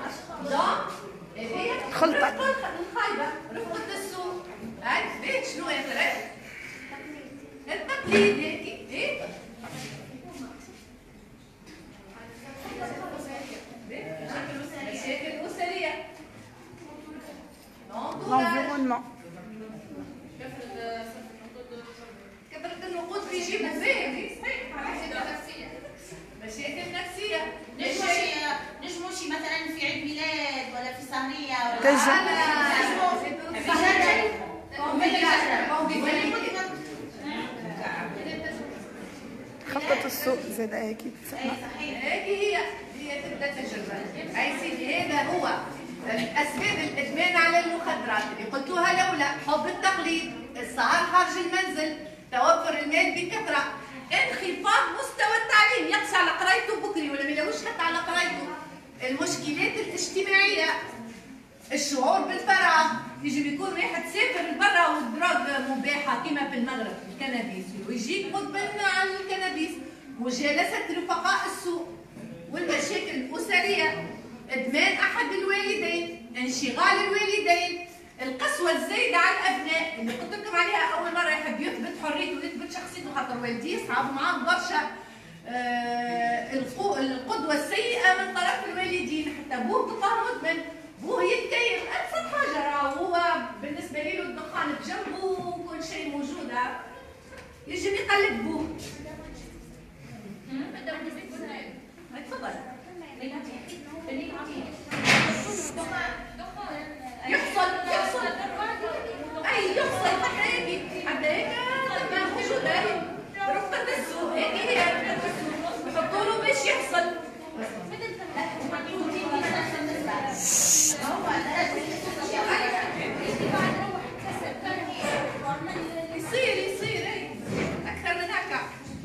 خلطة الخايبة رفقة السوق. هاي بيت شنو يا ترى؟ التقليد هيك. ايه؟ مشاكل أسرية. l'environnement. كثرة النقود بيجيبوا فيه. صحيح. مشاكل نفسية. نجموا شي مثلا في عيد ميلاد ولا في سهرية ولا خلطة السوق زاد اكيد. هي تبدا تجربة. اي سيدي هذا هو اسباب الادمان على المخدرات اللي قلتوها الاولى: حب التقليد، السهر خارج المنزل، توفر المال بكثرة، انخفاض مستوى التعليم، يقسى على قرايته بكري ولا ما يلاوش حتى على قرايته، المشكلات الاجتماعية، الشعور بالفراغ. يجب يكون واحد سافر لبرا والدراج مباحة كما في المغرب الكنابيس ويجيك مدمن على الكنابيس، مجالسة رفقاء السوء، والمشاكل الأسرية، إدمان أحد الوالدين، انشغال الوالدين، القسوة الزايدة على الأبناء اللي قلت لكم عليها أول مرة، يحب يثبت حريته ويثبت شخصيته خاطر والديه صعب معاه برشا. القدوة السيئة من طرف الوالدين، حتى أبوه تلقاه مدمن، بوه يتكيف أبسط حاجة راهو هو بالنسبة له الدخان بجنبه وكل شيء موجود، يجي يقلد بوه. تفضل. يحصل اي يحصل حتى هيك موجودة رفقة السوق، هيك هي رفقة السوق يحطوا له باش يحصل. يصير اكثر من هكا.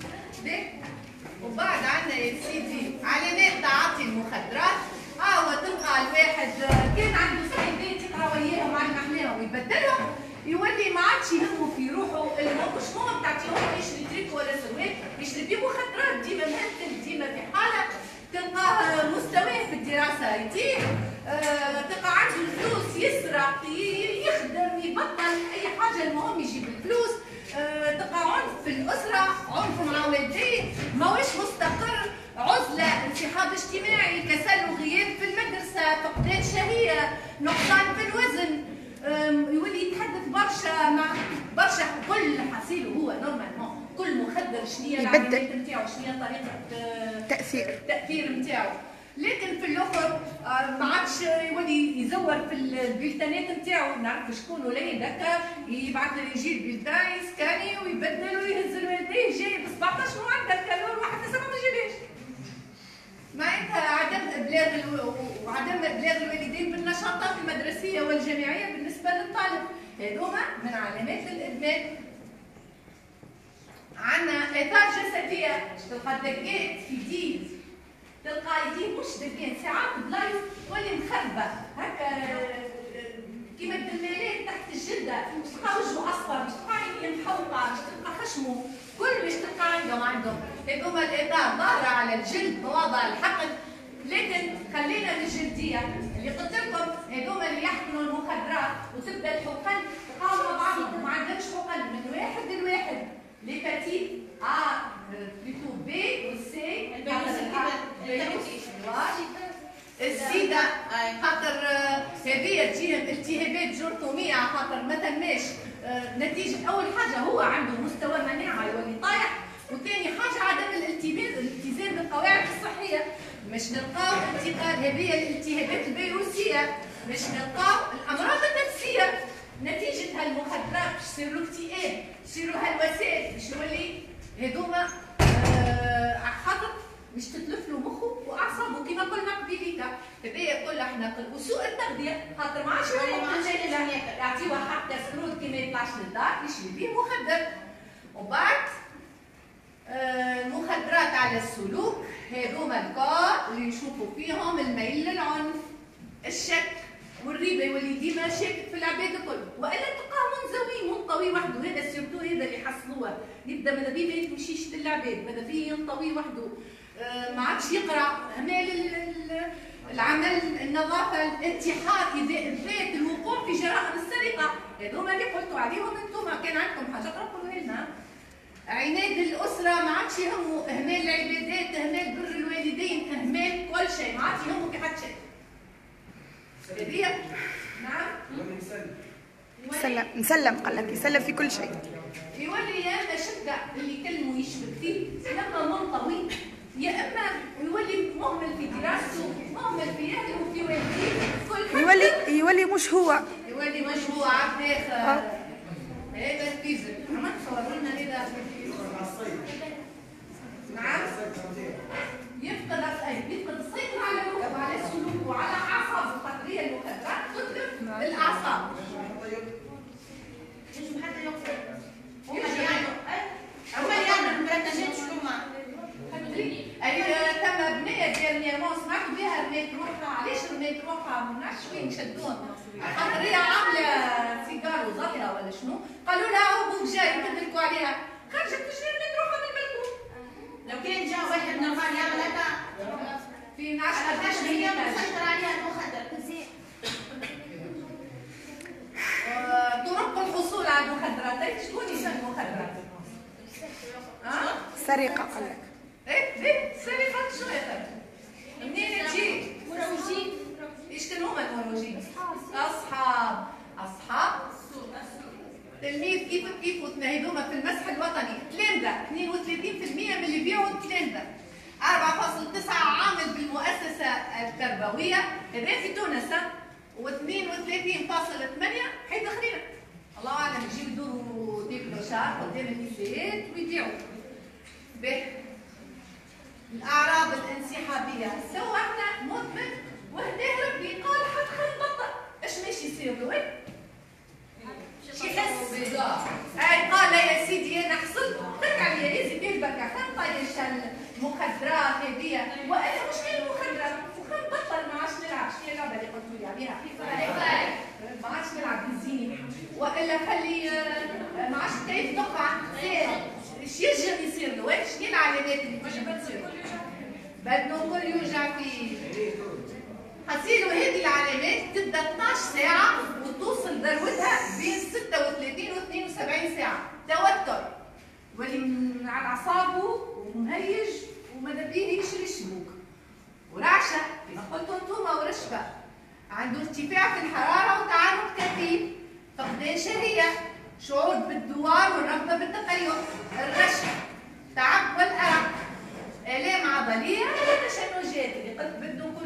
وبعد عندنا يا سيدي علامات تعاطي المخدرات. وتلقى الواحد كان عنده صحيبات يقرا وياهم على محلاهم ويبدلهم، يولي ما عادش يهمه في روحه، مش مهم تعطيهم يشري تريكو ولا سروال، يشري بيه مخدرات، ديما مهتم، ديما في حاله، تلقاه مستواه في الدراسه يطيح، تلقى عنده الفلوس يسرق، يخدم، يبطل اي حاجه، المهم يجيب الفلوس. تلقى عنف في الاسره، عنف مع والديه، ماهوش مستقر، عزله، انسحاب اجتماعي، كسل وغياب في المدرسه، فقدان شهيه، نقصان في الوزن، يولي يتحدث برشا مع برشا. كل حصيله هو نورمالمون كل مخدر شنو هي العلامات نتاعو، شنو هي طريقه التاثير نتاعو. لكن في الاخر ما عادش يولي يزور في البلتانات نتاعو، نعرف شكون ولا هكا يبعث لي يجي البلتان يسكاني ويبدل ويهز الوالدين جاي ب 17 معدل كالور واحد لسه ما جابهاش. معناتها عدم ابلاغ الوالدين بالنشاطات المدرسيه والجامعيه بالنسبه للطالب، هذوما من علامات الادمان. عندنا اثار جسديه، تلقى دقات في يديه، تلقى يديه مش دقات، ساعات بلايص تولي مخربه هكا كيما الدلالات تحت الجلده، مش تلقى وجهه اصفر، مش تلقى عينيه محوقه، مش تلقى خشمه، كل مش تلقى عندهم هذوما الاثار ظاهره على الجلد مواضع الحقن. لكن خلينا للجلديه اللي قلت لكم، هذوما اللي يحقنوا المخدرات وتبدا الحقن تقاوم مع بعضهم، ما عندكش حقن من واحد لواحد. ليباتيت بلوتو بي وسي الزيدة خاطر هذه تجيهم التهابات جرثومية، خاطر ما تنماش نتيجة أول حاجة هو عنده مستوى مناعة يولي طايح، وثاني حاجة عدم الالتزام بالقواعد الصحية. مش نلقاو انتقال هذه الالتهابات الفيروسية، مش نلقاو الأمراض النفسية نتيجة هالمخدرات، باش يصير له اكتئاب، يصيروا هالوسائل، باش يولي هذوما خاطر باش تتلف له مخه واعصابه كما قلنا قبيليكا. هذايا كلها احنا وسوء التغذيه، خاطر ما عادش يعطيوها حتى سرود كما يطلعش للدار يشري بيه مخدر. وبعد المخدرات على السلوك، هذوما الكار اللي نشوفوا فيهم الميل للعنف، الشك والريبه يولي ديما شاكك في العباد الكل، والا تلقاه منزوي منطوي وحده. هذا السيرتو هذا اللي حصلوه يبدا ماذا بيه ما يمشيش للعباد، ماذا بيه ينطوي وحده، ما عادش يقرا، اهمال العمل، النظافه، الانتحار، ايذاء الذات، الوقوع في جرائم السرقه. هذوما اللي قلتوا عليهم انتم، كان عندكم حاجه قولوها لنا. عناد الاسره ما عادش يهموا، اهمال العبادات، اهمال بر الوالدين، اهمال كل شيء، ما عادش يهموا في حد شيء. نعم؟ مسلم قال لك يسلم في كل شيء. يولي يا اما شده اللي كلمه يشبك فيه، يا اما منطوي، يا اما يولي مهمل في دراسته، مهمل في اهله وفي والديه، يولي مش هو، يولي مش هو عبد اخر. هذا الفيزر، ما تصوروا لنا هذا نعم؟ يفقد السيطرة على مخه وعلى سلوكه وعلى أعصابه، التقرية المخدرات تتلف الأعصاب. يجب حتى يقصد هم المرتجات شنو ما؟ تم بنية ديال نيرمون سمعتوا بها رميت روحها، علاش رميت روحها؟ ما نعرفش وين شدوها، خاطر هي عاملة سيجار وزهرة ولا شنو؟ قالوا لها أبوك جاي كذلكوا عليها، خرجت تجري رميت روحها من البلكون. لو كان جا واحد نورمال يعمل هكا في ناس قداش هي مسيطر عليها المخدر. طرق الحصول على المخدرات، شكون يشري المخدرات؟ سرقة قال لك. ايه سرقة شنو يا خالد؟ منين تجي؟ مروجين. ايش كانوا هما المروجين؟ أصحاب تلميذ كيف هذوما في المسح الوطني، تلامذة 32% من اللي بيعوا تلامذة، 4.9 عامل بالمؤسسة التربوية، هذا في تونس، و32.8 حيث اخرين. الله اعلم يجيو يدوروا ديكلوشار قدام النساءات ويبيعوا. به الأعراض الانسحابية، سوا احنا مدمن وهداه ربي قال حتخلي بطل، ايش ماشي يصير له؟ يحس قال يا سيدي انا حصلت قلت عليا يا سيدي البركه خلينا نطيش المخدرات هذيا، وانا مش كاين مخدرات وخلينا نبطل، ما عادش نلعب. شنو اللعبه اللي قلتوا لي عليها؟ ما عادش نلعب بالزيني، والا خلي ما عادش كيف تقع ايش يجي يصير له؟ ايش هي العلامات اللي تجي تصير؟ بدنه كل يوجع فيه. حتصيروا هذه العلامات تبدا 12 ساعة وتوصل ذروتها بين 36 و 72 ساعة، توتر، يولي على أعصابه ومهيج وماذا بيه يشري الشبوك، ورعشة كما قلتوا انتوما، ورشفة، عنده ارتفاع في الحرارة وتعرض كثيف، فقدان شهية، شعور بالدوار والرغبة بالتقيؤ، الرشح، تعب والأرق، آلام عضلية وتشنجات اللي قلت بدهم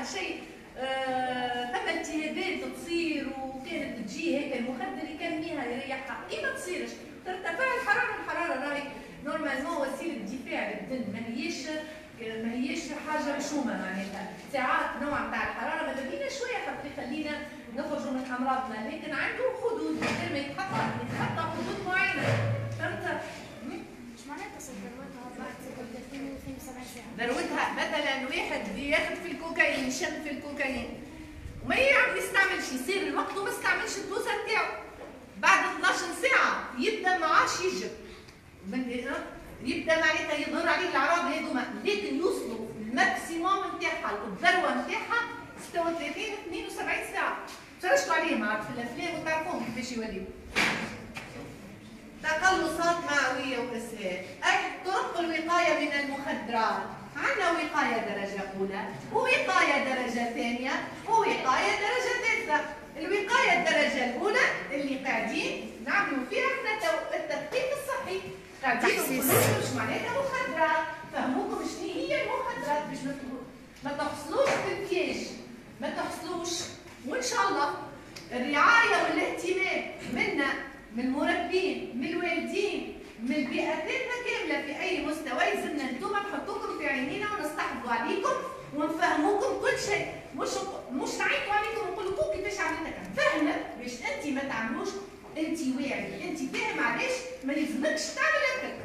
شيء ثم التهابات تصير وكانت تجي هيك المخدر يكميها يريحها، إيه ما تصيرش، ترتفع الحرارة راهي نورمالمون وسيلة دفاع للبدن، ما هيش حاجة مشومة معناتها، ساعات نوع نتاع الحرارة ماذا بينا شوية حتى يخلينا نخرجوا من أمراضنا، لكن عنده حدود غير ما يتخطى حدود معينة، فهمت؟ ايش معناتها تصل ذروتها بعد 72 ساعة؟ ذروتها مثلا واحد ياخذ في الكوكايين، شم في الكوكايين وما يعرف يستعملش، يصير الوقت وما استعملش الدوزة نتاعو، بعد 12 ساعة يبدا ما عادش يجب، يبدا معناتها يظهر عليه الاعراض هذوما، لكن يوصلوا الماكسيموم نتاعها الذروه نتاعها 36 72 ساعه، تفرجتوا عليهم عاد في الافلام وتعرفوهم كيفاش يوليو. تقلصات معويه واسهال، اي طرق الوقايه من المخدرات، عندنا وقايه درجه اولى ووقايه درجه ثانيه ووقايه درجه ثالثه. الوقايه الدرجه الاولى اللي قاعدين نعملوا فيها احنا التثقيف الصحي، قاعدين نقولوا مش معناتها مخدرات، فهموكم شنو هي المخدرات باش ما تحصلوش في البياج، ما تحصلوش، وان شاء الله الرعايه والاهتمام منا، من المربين، من الوالدين، من بيئتنا كامله في اي مستوى، يلزمنا انتم نحطوكم في عينينا ونستحفظوا عليكم ونفهموكم كل شيء، مش نعيطوا عليكم ونقول لكم كيفاش عملتها، نفهمك باش انت ما تعملوش، انت واعي، انت فاهم علاش ما يلزمكش تعمل هكاك.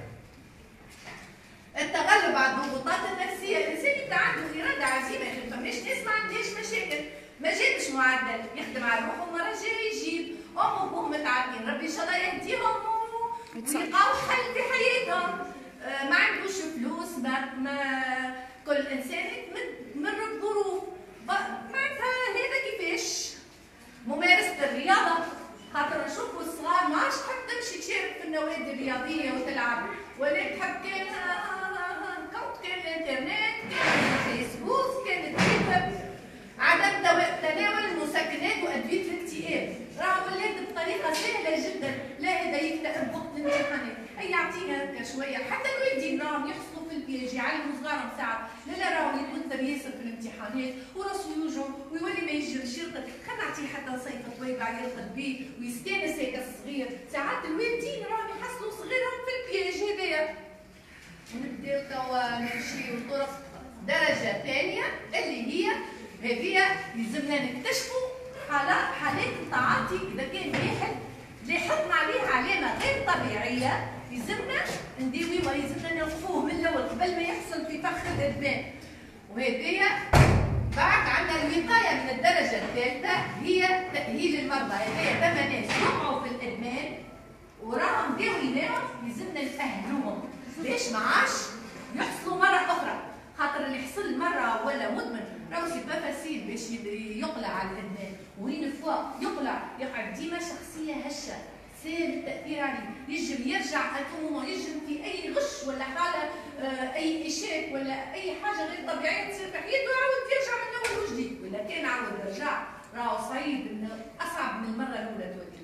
التغلب على الضغوطات النفسيه، الانسان يبدا عنده اراده عزيمه، ما فماش ناس ما عندهاش مشاكل، ما جابش معدل، يخدم على روحه المره الجايه يجيب، امه وابوه متعبين، ربي ان شاء الله يهديهم ويلقاو حل في حياتهم، ما عندوش فلوس، ما كل انسان تمر بظروف، معناتها هذا كيفاش ممارسه الرياضه، خاطر نشوفوا الصغار ما عادش تحب تمشي تشارك في النوادي الرياضيه وتلعب، ولا تحب كان كان الانترنت، كان الفيسبوك، كان التيك، عدم تناول المسكنات وادويه الاكتئاب، راهو ولات بطريقه سهله جدا، لا هذا يكتئب وقت الامتحانات، اي يعطينا هكا شويه، حتى الوالدين راهم يحصلوا في البياج يعلموا صغارهم ساعات، لا راهو يتوتر ياسر في الامتحانات وراسو يوجعوا ويولي ما يجرش يرقد، خلينا نعطيه حتى نصيفط طويبع يرقد بيه ويستانس هكا الصغير، ساعات الوالدين راهم يحصلوا صغيرهم في البياج هذايا. ونبداو توا نمشيو لطرق درجه ثانيه اللي هي هذه يلزمنا نكتشفوا حالات التعاطي، اذا كان واحد لاحظنا عليه علامه غير طبيعيه يلزمنا نديوي ويلزمنا نوقفوه من الاول قبل ما يحصل في فخ الادمان. وهذه بعد عندنا الوقايه من الدرجه الثالثه هي تاهيل المرضى، هذه ثم ناس وقعوا في الادمان وراهم داويناهم يلزمنا نأهلوهم باش ما عادش يحصلوا مره اخرى، خاطر اللي يحصل مره ولا مدمن راهو سي با فاسيل باش يقلع على الادمان، وين فوا يقعد ديما شخصيه هشه سهل التاثير عليه، يجم يرجع اتومو، يجم في اي غش ولا حاله اي اشاك ولا اي حاجه غير طبيعيه تصير في حياته يعاود يرجع من اول وجديد، ولا كان عاود رجع راهو صعيب اصعب من المره الاولى تولي.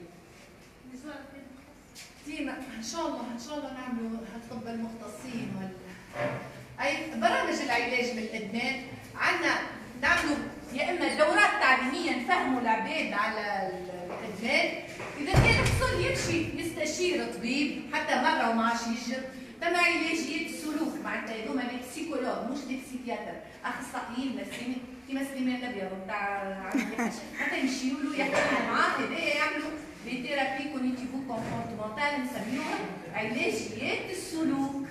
ديما ان شاء الله نعملوا الطب المختصين اي برامج العلاج من الادمان، عندنا نعملوا يا اما دورات تعليميه نفهموا العباد على الادمان، اذا كان حصل يمشي يستشير طبيب حتى مره وما عادش يجب، ثم علاجيات السلوك معناتها هذوما لي بسيكولوج مش لي بسيكياتر، اخصائيين نفسيين كيما سليمان الابيض نتاع حتى يمشيوا له يحكوا معاه هذايا يعملوا لي ثيرابي كونيتيفو كومبورتمونتال نسميوهم علاجيات السلوك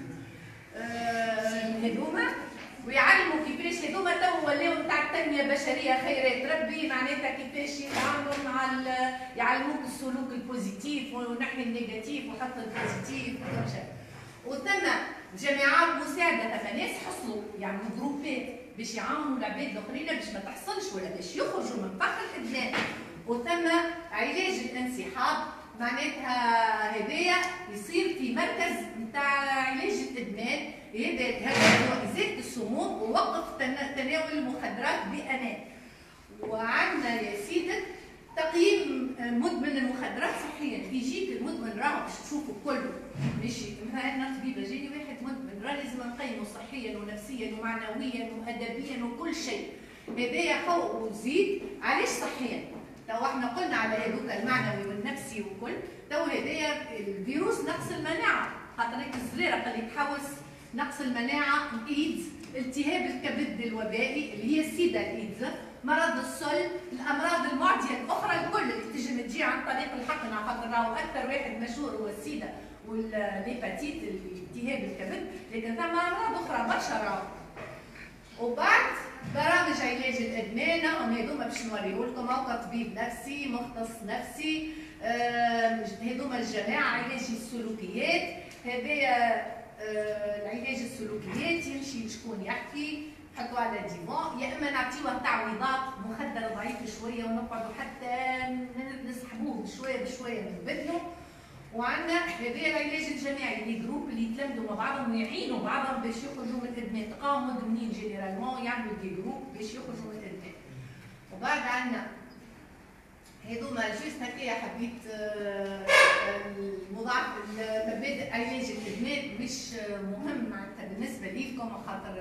هذوما، ويعلموا كيفاش هذوما تو ولاو نتاع التنميه البشريه خيرات ربي، معناتها كيفاش يتعاملوا مع يعلموك السلوك البوزيتيف ونحي النيجاتيف وحط البوزيتيف وكل شيء. وثم جماعات مساعده، ثم ناس حصلوا يعملوا جروبات باش يعاونوا العباد الاخرين باش ما تحصلش ولا باش يخرجوا من فخ الادمان. وثم علاج الانسحاب، معناتها هذايا يصير في مركز نتاع علاج الادمان، هذا هو ازاله السموم ووقف تناول المخدرات بامان. وعندنا يا سيدك تقييم مدمن المخدرات صحيا، في يجيك المدمن راهو باش تشوفه كله، ماشي مثلا انا طبيبه جاني واحد مدمن راه لازم نقيمه صحيا ونفسيا ومعنويا وادبيا وكل شيء، هذايا وزيد علاش صحيا؟ تو احنا قلنا على هذوك المعنوي والنفسي وكل، تو هذايا الفيروس نقص المناعه، خاطر هيك الزريره اللي تحوس نقص المناعه، الايدز، التهاب الكبد الوبائي اللي هي السيدا الايدز، مرض السل، الامراض المعديه الاخرى الكل اللي تجي تجي عن طريق الحقنه، خاطر راهو اكثر واحد مشهور هو السيدا والهيباتيت التهاب الكبد، لكن ثم امراض اخرى برشا راهو. وبعد برامج علاج الادمان هذوما باش نوريهولكم، هاكا طبيب نفسي مختص نفسي، هذوما الجماعه علاج السلوكيات، هذايا العلاج السلوكيات يمشي شكون يحكي، نحطوا على ديفون، يا اما نعطيوه تعويضات مخدر ضعيف شويه ونقعدوا حتى نسحبوه بشويه بشويه من بدنه. وعندنا هذا العلاج الجماعي اللي جروب اللي يتلمدوا مع بعضهم ويعينوا بعضهم باش يخرجوا من الادمان، تلقاهم مدمنين جينيرالمون يعملوا دي جروب باش يخرجوا من الادمان. وبعد عندنا هذوما جوست هكايا حبيت المضاعف مبادئ علاج الادمان مش مهم معناتها بالنسبه ليكم، خاطر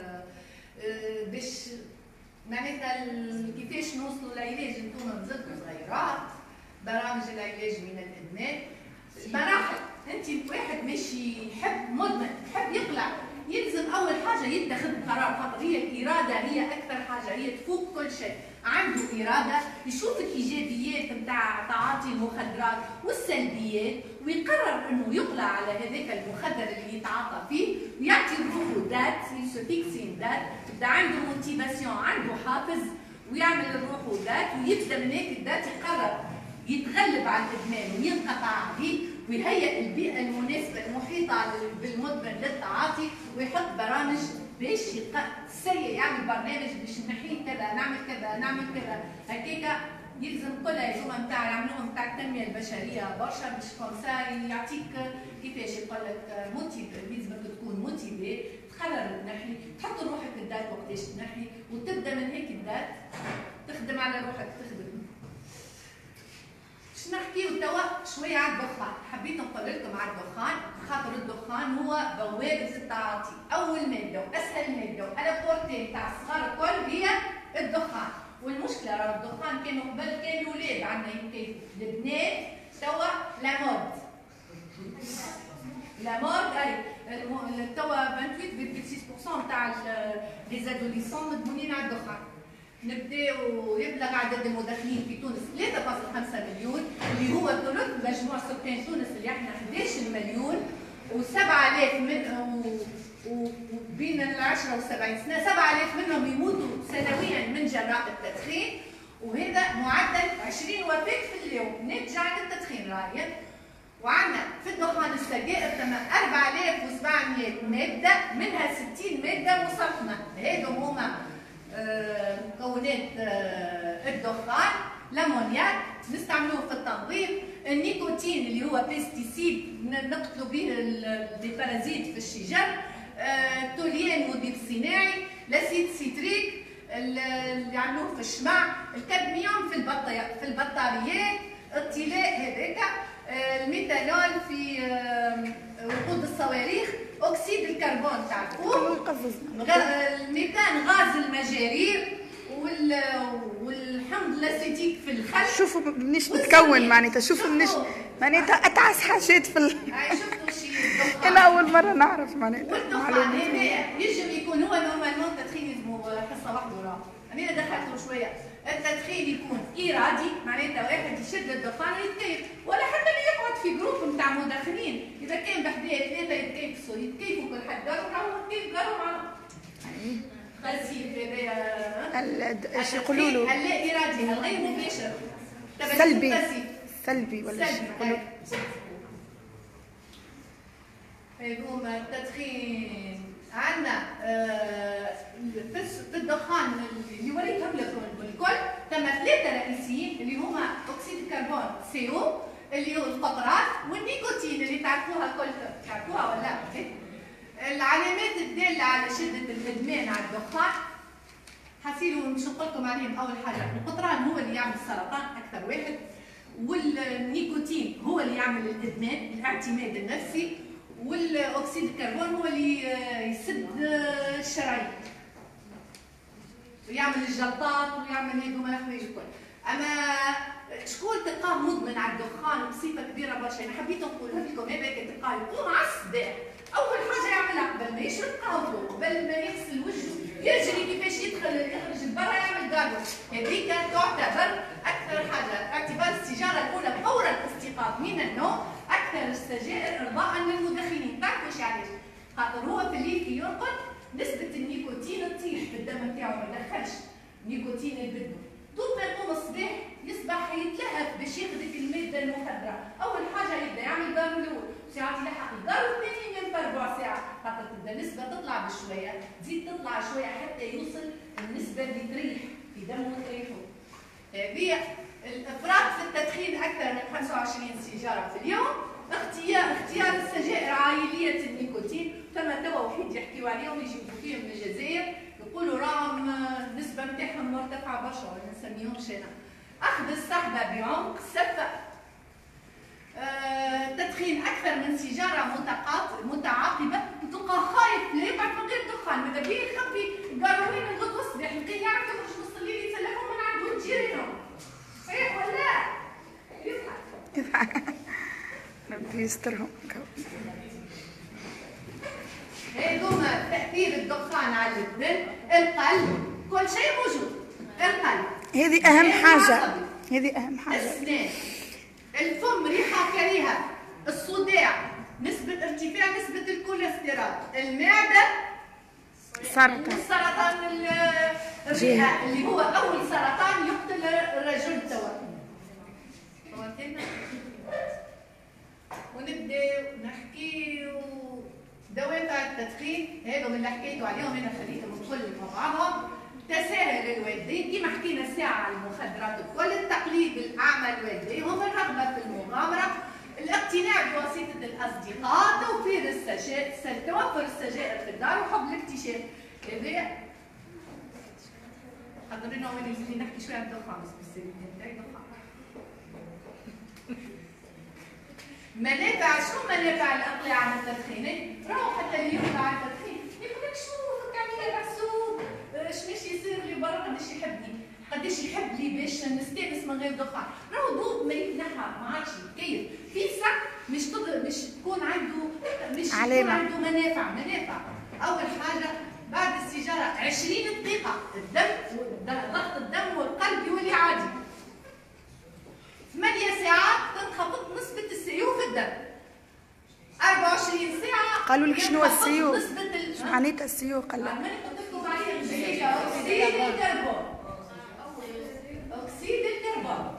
باش معناتها كيفاش نوصلوا للعلاج انتم مازلتوا صغيرات، برامج العلاج من الادمان مراحل. انت واحد ماشي يحب مدمن يحب يقلع، يلزم اول حاجه يتخذ قرار، خاطر هي الاراده هي اكثر حاجه، هي تفوق كل شيء. عنده اراده يشوف الايجابيات نتاع تعاطي المخدرات والسلبيات ويقرر انه يقلع على هذاك المخدر اللي يتعاطى فيه، ويعطي لروحه دات، يسوفيكسين دات، يبدا عنده موتيفاسيون، عنده حافز، ويعمل لروحه دات، ويبدا من هيك الدات يقرر يتغلب على الادمان وينقطع عليه، ويهيئ البيئه المناسبه المحيطه بالمدمن للتعاطي، ويحط برامج باش يعمل برنامج باش نحي كذا، نعمل كذا، نعمل كذا، هكاكا يلزم كلها هذوما نتاع يعملوهم نتاع التنميه البشريه برشا باش كونسا يعطيك كيفاش يقول لك لازمك تكون موتيفي، تقرر تنحي، تحط روحك الدات وقتاش تنحي، وتبدا من هيك الدات تخدم على روحك، تخدم. باش نحكيو توا شويه على الدخان، حبيت نقول لكم على الدخان خاطر الدخان هو بوابه التعاطي، اول ماده واسهل ماده وعلى بورتي تاع الصغار الكل هي الدخان، والمشكله راه الدخان كانوا قبل كانوا الاولاد عندنا يكيفوا، البنات توا لا مود اي توا 28.6% تاع لي زادوليسون مدمنين على الدخان. نبداو يبلغ عدد المدخنين في تونس 3.5 مليون، اللي هو ثلث مجموع سكان تونس اللي احنا 11 مليون، و7000 منهم وبين ال 10 و 70 سنه 7000 منهم يموتوا سنويا من جراء التدخين، وهذا معدل 20 وفاه في اليوم ناتجه عن التدخين راهي. وعندنا في الدخان السجائر ثم 4700 ماده، منها 60 ماده مسرطنه، هذو هما مكونات الدخان. الامونياك نستعملوه في التنظيف، النيكوتين اللي هو بيستيسيد نقتلوا به البارازيت في الشجر، التوليان مضيف صناعي، الاسيد سيتريك اللي يعملوه في الشمع، الكادميوم في البطاريات، الطلاء هذاك، الميثانول في وقود الصواريخ، اكسيد الكربون تعرفوه، الميثان غاز المجارير، والحمض الاسيتيك في الخل. شوفوا منيش متكون معناتها، شوفوا منيش معناتها اتعس حاجات في شفتوا شي انا اول مره نعرف معناتها. والدخان هذايا يجب يكون هو نورمالمون التدخين يلزمو حصه واحده راه، انا دخلته شويه، التدخين يكون ارادي، معناتها واحد يشد الدخان ويتكيف، ولا حتى اللي يقعد في جروب نتاع مدخنين، اذا كان بحذاه ثلاثه يتكيفوا كل حد قالوا راهو كيف قالوا معاه. خسيف هذايا ايش يقولوا له؟ اللا ارادي الغير مباشر، سلبي ولا ايش يقولوا؟ هذوما التدخين عندنا في الدخان اللي وريتهم لكم الكل ثم ثلاثه رئيسيين اللي هما اكسيد الكربون CO اللي هو القطرات، والنيكوتين اللي تعرفوها الكل، تعرفوها ولا لا؟ العلامات الداله على شده الادمان على الدخان حسيلوا مش نقول لكم عليهم. اول حاجه القطران هو اللي يعمل السرطان اكثر واحد، والنيكوتين هو اللي يعمل الادمان الاعتماد النفسي، والاكسيد الكربون هو اللي يسد الشرايين. ويعمل الجلطات ويعمل هذوما الحوايج الكل. اما شكون تلقاه مدمن على الدخان بصفه كبيره برشا، انا حبيت نقولها لكم هذاك تلقاه يقوم على الصباح اول حاجه يعملها قبل ما يشرب قهوته، قبل ما يغسل وجهه، يجري كيفاش يخرج لبرا يعمل قهوه، هذيك تعتبر اكثر حاجه اعتبار السيجاره الاولى فور الاستيقاظ من النوم اكثر السجائر ارضاء للمدخنين. تعرفوا واش علاش؟ خاطر هو في الليل كي يرقد نسبه النيكوتين تطيح في الدم نتاعو، ما يدخلش نيكوتين البدن. طول ما يقوم الصباح يصبح يتلهف باش ياخذ ديك الماده المخدره، اول حاجه يبدا يعمل دارو الاول، ساعات يلحق الدارو الثاني من ربع ساعه، خاطر تبدا النسبه تطلع بشويه، تزيد تطلع شويه حتى يوصل النسبه اللي تريح في دمه تريحه. هذه الافراط في التدخين اكثر من 25 سيجاره في اليوم، اختيار السجائر عائليه النيكوتين، فما توا وحيد يحكيوا عليهم يجيبوا فيهم من الجزائر يقولوا راهم النسبه نتاعهم مرتفعه برشا ولا نسميهمش انا. اخذ الصحبه بعمق سفه، تدخين اكثر من سيجاره متعاقبه، تلقى خايف لا يقعد من غير دخان، ماذا بيه يخبي قاروين الغدوه الصباح يلقيه يعرف يخرج نص الليل يتسلفهم من عنده جيرانهم. صحيح ولا؟ يضحك. ربي يسترهم. هذوما تأثير الدخان على البدن، القلب، كل شيء موجود. القلب هذه أهم حاجة، هذه أهم حاجة. الأسنان، الفم ريحة كريهة، الصداع، ارتفاع نسبة الكوليسترول، المعدة، سرطان الرئة اللي هو أول سرطان يقتل الرجل توا. ونبداو نحكيو دوافع التدخين، هذو اللي حكيتوا عليهم انا خليتهم الكل مع بعضهم. تساهل الوالدين كما حكينا ساعه على المخدرات الكل، التقليد الاعمى لوالديهم، الرغبه في المغامره، الاقتناع بواسطه الاصدقاء، توفر السجائر في الدار وحب الاكتشاف. هذا حضرنا وين اللي نحكي شويه عن الدخان بس بالسليم نتاعي دخان. منافع، شنو منافع الاقلاع عن التدخين؟ راهو حتى اللي يقلع عن التدخين يقول لك شوف يعني محسوب شناش يصير لي برا، قداش يحبني، قداش يحب لي باش نستانس من غير دخان. راهو ضوء ما يتنحى ما عادش يتكيف في ساعه مش تكون عنده منافع. اول حاجه بعد السيجاره 20 دقيقه ضغط الدم والقلب يولي عادي. 8 ساعات تنخفض نسبة السيوف في الدم. 24 ساعة قالوا لك شنو السيوف؟ شنو معناتها السيوف قال لك. قلت لكم عليها أكسيد الكربون. أكسيد الكربون.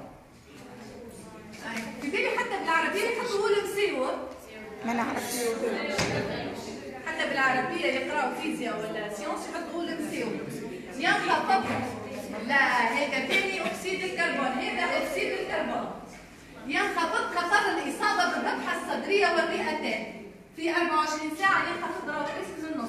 في بالي حتى بالعربية يحطوا لهم سيوف. ما نعرفش. حتى بالعربية يقراوا فيزياء ولا سيونس يحطوا لهم سيوف. ينخفض. لا هيك ثاني أكسيد الكربون، هذا أكسيد الكربون. ينخفض خطر الإصابة بالذبحة الصدرية والرئتين. في 24 ساعة ينخفض رقم النص.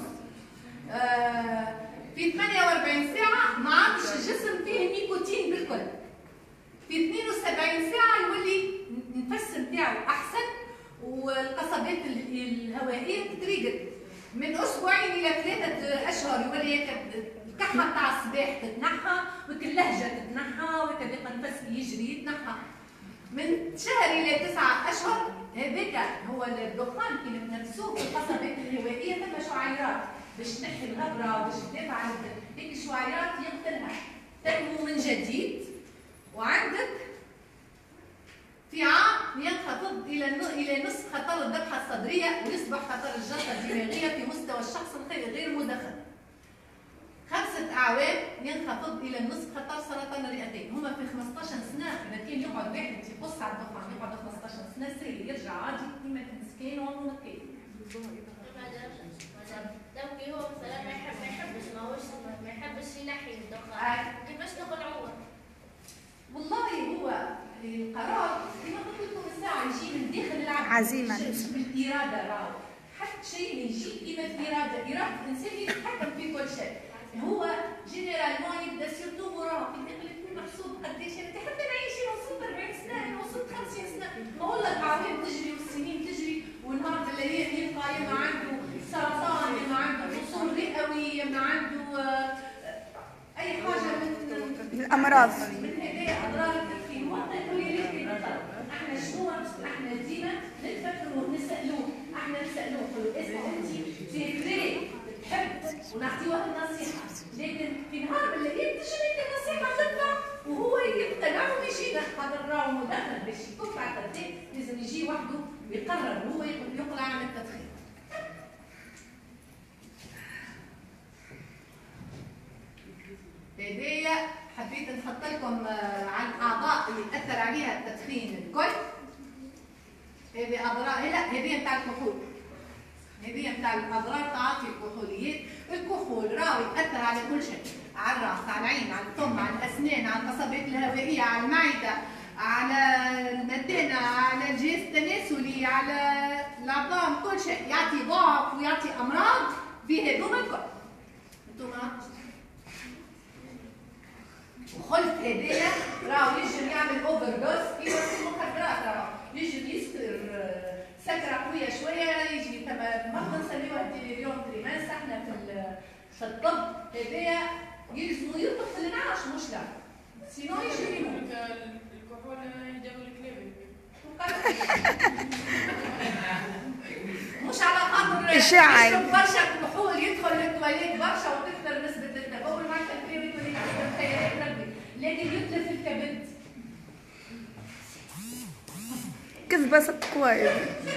في 48 ساعة ما عادش الجسم فيه نيكوتين بالكل. في 72 ساعة يولي النفس نتاعو أحسن والقصبات الهوائية تتريقل. من أسبوعين إلى 3 أشهر يولي الكحة تاع الصباح تتنحى، واللهجة تتنحى، وكذا النفس يجري يتنحى. من شهر إلى 9 أشهر هذاك هو الدخان كي نتنفسوه في القصبات الهوائية ثم شعيرات باش تنحي الغبرة وباش تدافع عن هيك الشعيرات يقتلها، تنمو من جديد. وعندك في عام ينخفض إلى نصف خطر الذبحة الصدرية ويصبح خطر الجلطة الدماغية في مستوى الشخص غير مدخن. 5 أعوام ينخفض إلى النصف خطر سرطان الرئتين. هما في 15 سنة إذا كان يقعد واحد يقص على الدخان يقعد 15 سنة سهل يرجع عادي كيما مسكين وعمره مكين. دوكي هو مثلا ما يحبش ينحي الدخان، كيفاش نقنعوه؟ والله هو القرار كما قلت لكم الساعة يجي من داخل العقل. عزيمة بالإرادة راهو. حتى شيء يجي كيما الإرادة، إرادة الإنسان يتحكم في كل شيء. هو جينيرالمون يبدا سيرتو مراهق يقول لك محسوب قداش انت حتى نعيش وصلت 40 سنه انا وصلت 50 سنه، ما والله العوام تجري والسنين تجري والنهار بالليل يلقى يا ما عنده سرطان يا ما عنده فصول رئوي يا ما عنده اي حاجه الامراض. من هذه اضرار التدخين، وقت يقول لي ليش بطل؟ احنا شنو احنا ديما نتفكروا ونسالوه، احنا نسالوه نقولوا اسمع انت سي تحب ونعطيوه النصيحه، لكن في نهار من الايام تجي انت النصيحه تنفع وهو يقتنع ويجينا، هذا راهو مدخل باش يكف على التدخين لازم يجي وحده ويقرر هو يقلع عن التدخين. هذايا حبيت نحط لكم عن الاعضاء اللي تاثر عليها التدخين الكل. هذه اضرار، لا هذه نتاع الكحول، هذه نتاع الاضرار تعاطي الكحوليات. الكحول راهو ياثر على كل شيء، على الراس، على العين، على الفم، على الاسنان، على القصبات الهوائيه، على المعده، على المثانه، على الجهاز التناسلي، على العظام، كل شيء يعطي ضعف ويعطي امراض بهذوما الكل. انتم وخلف هدايا راهو يجي يعمل اوفر دوز كيما في المخدرات، راهو يجي يصير سكره قويه شويه، يجي تما مرضى نسميوها الديليريوم تريمانس احنا في الطب. هدايا يلزموا يطلق في الانعاش مش لا سينو يجي يموت. الكحول يداوي الكلاب. مش على خاطر يشرب برشا كحول يدخل للتواليت برشا وتكثر نسبه التبول مع الكلاب ولا ربي، لكن يتلف الكبد. كذبه صدق وايد.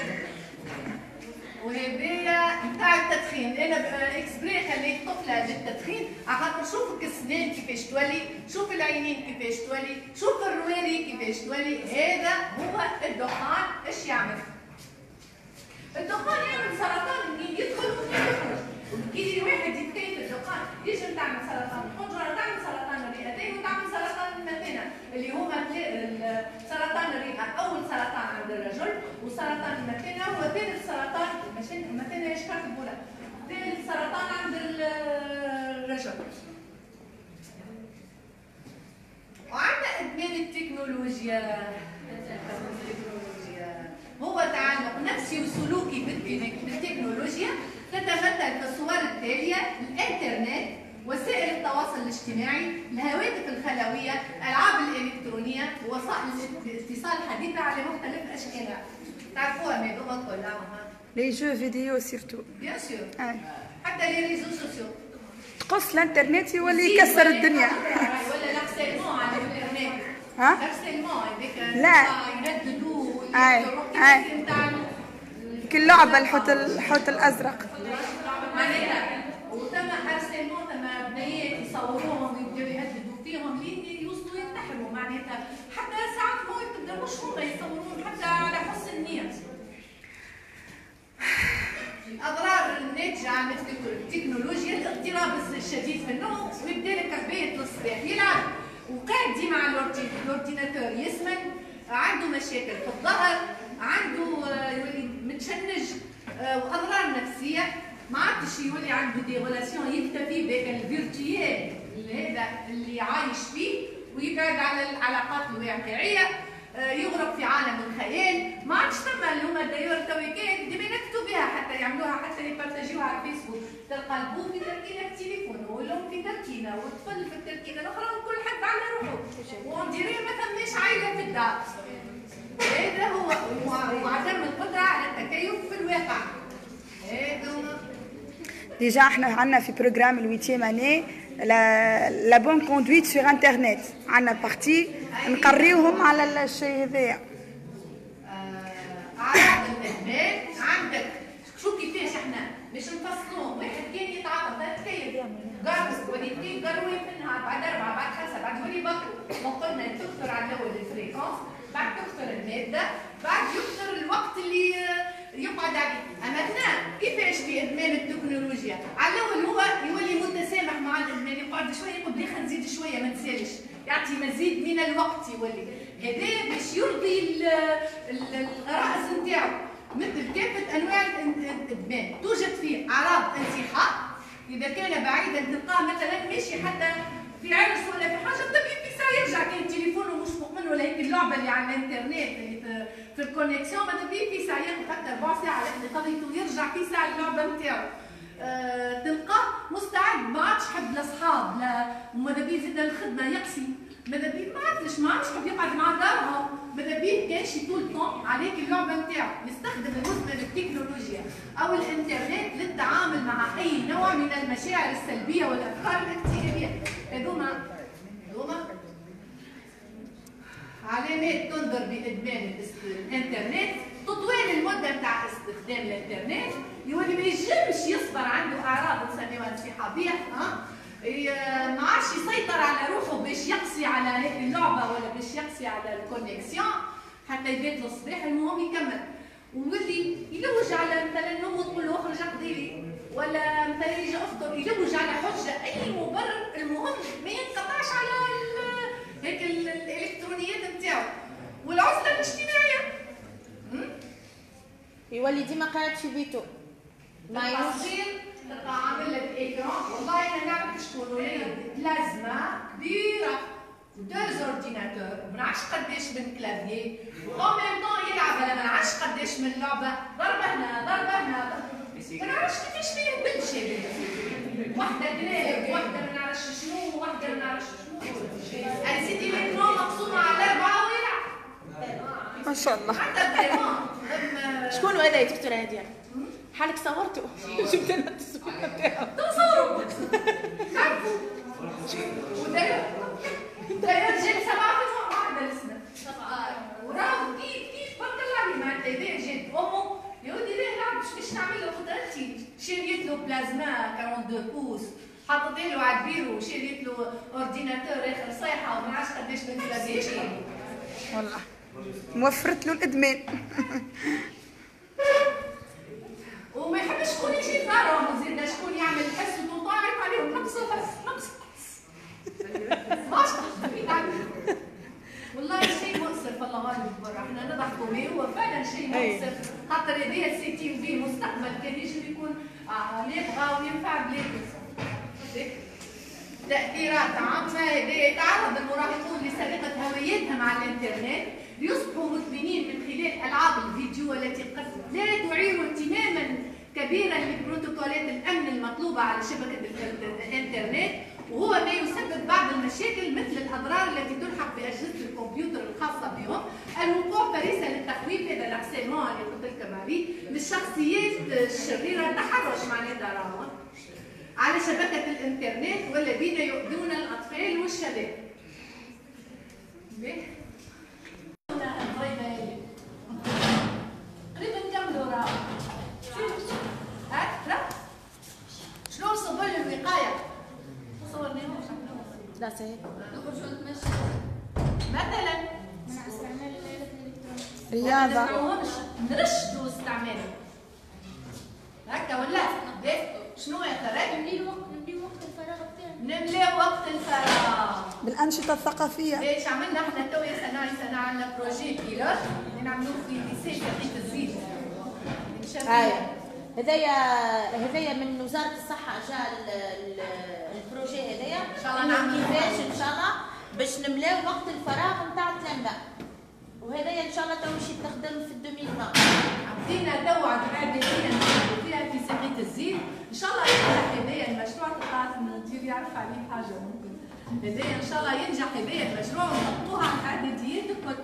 وهذايا نتاع التدخين، انا اكسبري خليت طفله للتدخين على خاطر شوف السنان كيفاش تولي، شوف العينين كيفاش تولي، شوف الرواري كيفاش تولي. هذا هو الدخان. ايش يعمل؟ الدخان يعمل سرطان منين يدخل ومنين يخرج. كي الواحد يتكيف الدخان يجي تعمل سرطان الحنجره، تعمل سرطان الرئتين، وتعمل سرطان المثانه اللي هما سرطان الرئه اول سرطان عند الرجل، وسرطان المثانه هو ثالث سرطان. المثانه ايش كاتبوا لها؟ ثالث سرطان عند الرجل. وعندنا ادمان التكنولوجيا. هو تعلق نفسي وسلوكي بالتكنولوجيا تتمثل في الصور التالية: الانترنت، وسائل التواصل الاجتماعي، الهواتف الخلوية، الألعاب الإلكترونية، ووسائل الاتصال الحديثة على مختلف أشكالها. تعرفوها هذوما كلها؟ لي جو فيديو سيرتو. بيان سور. حتى لي ريزو سوسيو. تقص الانترنت يولي يكسر الدنيا. ولا لاكسيلمون على الانترنت. ها؟ لاكسيلمون هذيك لا. يهددوا اي كل لعبه الحوت الازرق. معناتها وتم هارسيلمون، تم بنيات يصوروهم ويبداو يهددوا فيهم لين يوصلوا ينتحروا. معناتها حتى ساعات هو تبدا مش هما يصورون حتى على حسن النية. الاضرار الناتجه عن التكنولوجيا: الاضطراب الشديد في النوم، ويبدا لك عبايه الصباح يلعب وقاعد ديما على الاورديناتور يسمن، عنده مشاكل في الظهر، عنده يولي متشنج، واضرار نفسيه. ما عادش يولي عنده دي ريلاسيون يكتفي بهذا الفيرتيال هذا اللي عايش فيه، ويبعد على العلاقات الواقعيه، يغرق في عالم الخيال. ما عادش ثم اللي هما دايور تويكات ديما يكتبوا بها، حتى يعملوها، حتى يبارتاجيوها على الفيسبوك. تلقى البو في تركينه التليفون، والام في تركينه، والطفل في التركينه الاخرى، وكل حد على روحه، ونديري ما ثماش عائله في الدار. هذا هو وعدم القدره على التكيف في الواقع. هذا ديجا احنا عندنا في بروجرام الويتيام اني لا بون كوندويت سور انترنت، عندنا بارتي نقريوهم على الشيء هذايا. اعراض الادمان عندك شو كيفاش احنا باش نفصلوهم. واحد كان يتعاطى تخيل قرص وليدتين قروي في النهار، بعد 4 بعد 5 بعد يولي بطل. وقلنا تكثر على الاول الفريكونس، بعد تكثر الماده، بعد يكثر الوقت اللي يقعد عليه. اما هنا كيفاش في ادمان التكنولوجيا؟ على الاول هو يولي متسامح مع الادمان، يقعد شويه يقول بلي خلينا نزيد شويه ما نسالش، يعطي مزيد من الوقت يولي. هذا باش يرضي الغرائز نتاعو. مثل كافه انواع الادمان توجد فيه اعراض انسحاب، اذا كان بعيدا تلقاه مثلا ماشي حتى في عرس ولا في حاجه طبيعي في ساعه يرجع، كان تليفونه مش مؤمن ولا هيك اللعبه اللي على الانترنت اللي في الكونيكسيون، ما طبيعي في ساعه ياخذ حتى 4 ساعات لقضيته يرجع في ساعه اللعبه نتاعو. تلقاه مستعد ما عادش يحب الاصحاب لا وماذا بيه زاد الخدمه يقسي ماذا بيه ما عادش يحب يقعد مع دارهم ماذا بيه كان شي طول طون عليك اللعبه نتاعو يستخدم المزمن التكنولوجيا او الانترنت للتعامل مع اي نوع من المشاعر السلبيه والافكار الاكتئابيه. هذوما علامات تنذر بادمان الانترنت. تطويل المده نتاع استخدام الانترنت يولي ما يجمش يصبر عنده اعراض نسميوها انسحابيه ما عادش يسيطر على روحه باش يقسي على هيك اللعبه ولا باش يقسي على الكونيكسيون حتى يبات له الصباح المهم يكمل ويولي يلوج على مثلا امه تقول له اخرج اقضي ولا مثلا يجي افطر يلوج على حجه اي مبرر المهم ما ينقطعش على هيك الالكترونيات نتاعو. والعزله الاجتماعيه يولي ديما قاعد في بيته ما يصير تلقى عامل لك ايكران والله انا نعرف شكون ولا بلازما كبيره ودوز اورديناتور وما نعرفش قداش من كلافيي وأو ميم طون يلعب انا ما نعرفش قداش من لعبه ضربه هنا ما نعرفش كيفاش ما يهبلش واحده كلاب واحده ما نعرفش شنو واحده ما نعرفش شنو انا سيدي الايكران مقسومه على 4 ويلعب ما شاء الله. شكون هذا يا دكتوره هاديه؟ حالك صورته جبت لنا التصوير نتاعو تصوروا تعرفوا وداير جات 7 في واحده الاسم وراه كيف بارك الله عليه معناتها اذا جات امه يا ودي ليه لعب باش نعمل له قلت انت شريت له بلازما 42 بوس حطيت له على البيرو وشريت له اورديناتور اخر صيحه وما عرفتش قداش من كلافيي والله موفرت له الادمان. وما يحبش شكون يجي يفارهم زيد شكون يعمل حس وطايف عليهم نقص الحس ماشي والله شيء مؤسف الله غالب برا احنا نضحكوا به هو فعلا شيء مؤسف خاطر هذايا السيتي في مستقبل كان يجب يكون يبغى وينفع بلاد تأثيرات عامة هذايا يتعرض المراهقون لسرقة هويتهم على الانترنت ليصبحوا مدمنين من خلال ألعاب الفيديو التي قد لا تعير اهتماما كبيرا لبروتوكولات الأمن المطلوبة على شبكة الإنترنت وهو ما يسبب بعض المشاكل مثل الأضرار التي تلحق بأجهزة الكمبيوتر الخاصة بهم، الوقوع فريسة للتخويف هذا الهارسيلمون اللي قلت لكم عليه للشخصيات الشريرة التحرش معناتها راهو على شبكة الإنترنت والذين يؤذون الأطفال والشباب. قريب نكملوا راهو. شلون سبل الوقاية؟ صورني لا سهل. نخرجوا نتمشى. مثلا منع استعمال الآلات الإلكترونية. رياضة. نرشدوا استعماله. هكا ولا؟ شنو يا ترى؟ نملي وقت الفراغ بتاعنا. نملي وقت الفراغ. بالأنشطة الثقافية. ايش عملنا احنا تويا سنة عندنا بروجي بيلوت اللي نعملوه في ليسي تقيت الزيت. هذايا من وزارة الصحة جاء البروجي هذايا ان شاء الله نعملوا كيفاش ان شاء الله باش نملاو وقت الفراغ نتاع التلامذة وهذايا ان شاء الله تو باش يستخدم في 2020. عطينا توعد عادية نعملوا فيها في سقيت الزيت ان شاء الله ينجح هذايا المشروع تلقاه المدير يعرف عليه حاجة ممكن هذايا ان شاء الله ينجح هذايا المشروع ونحطوها على الاعداديات الكل.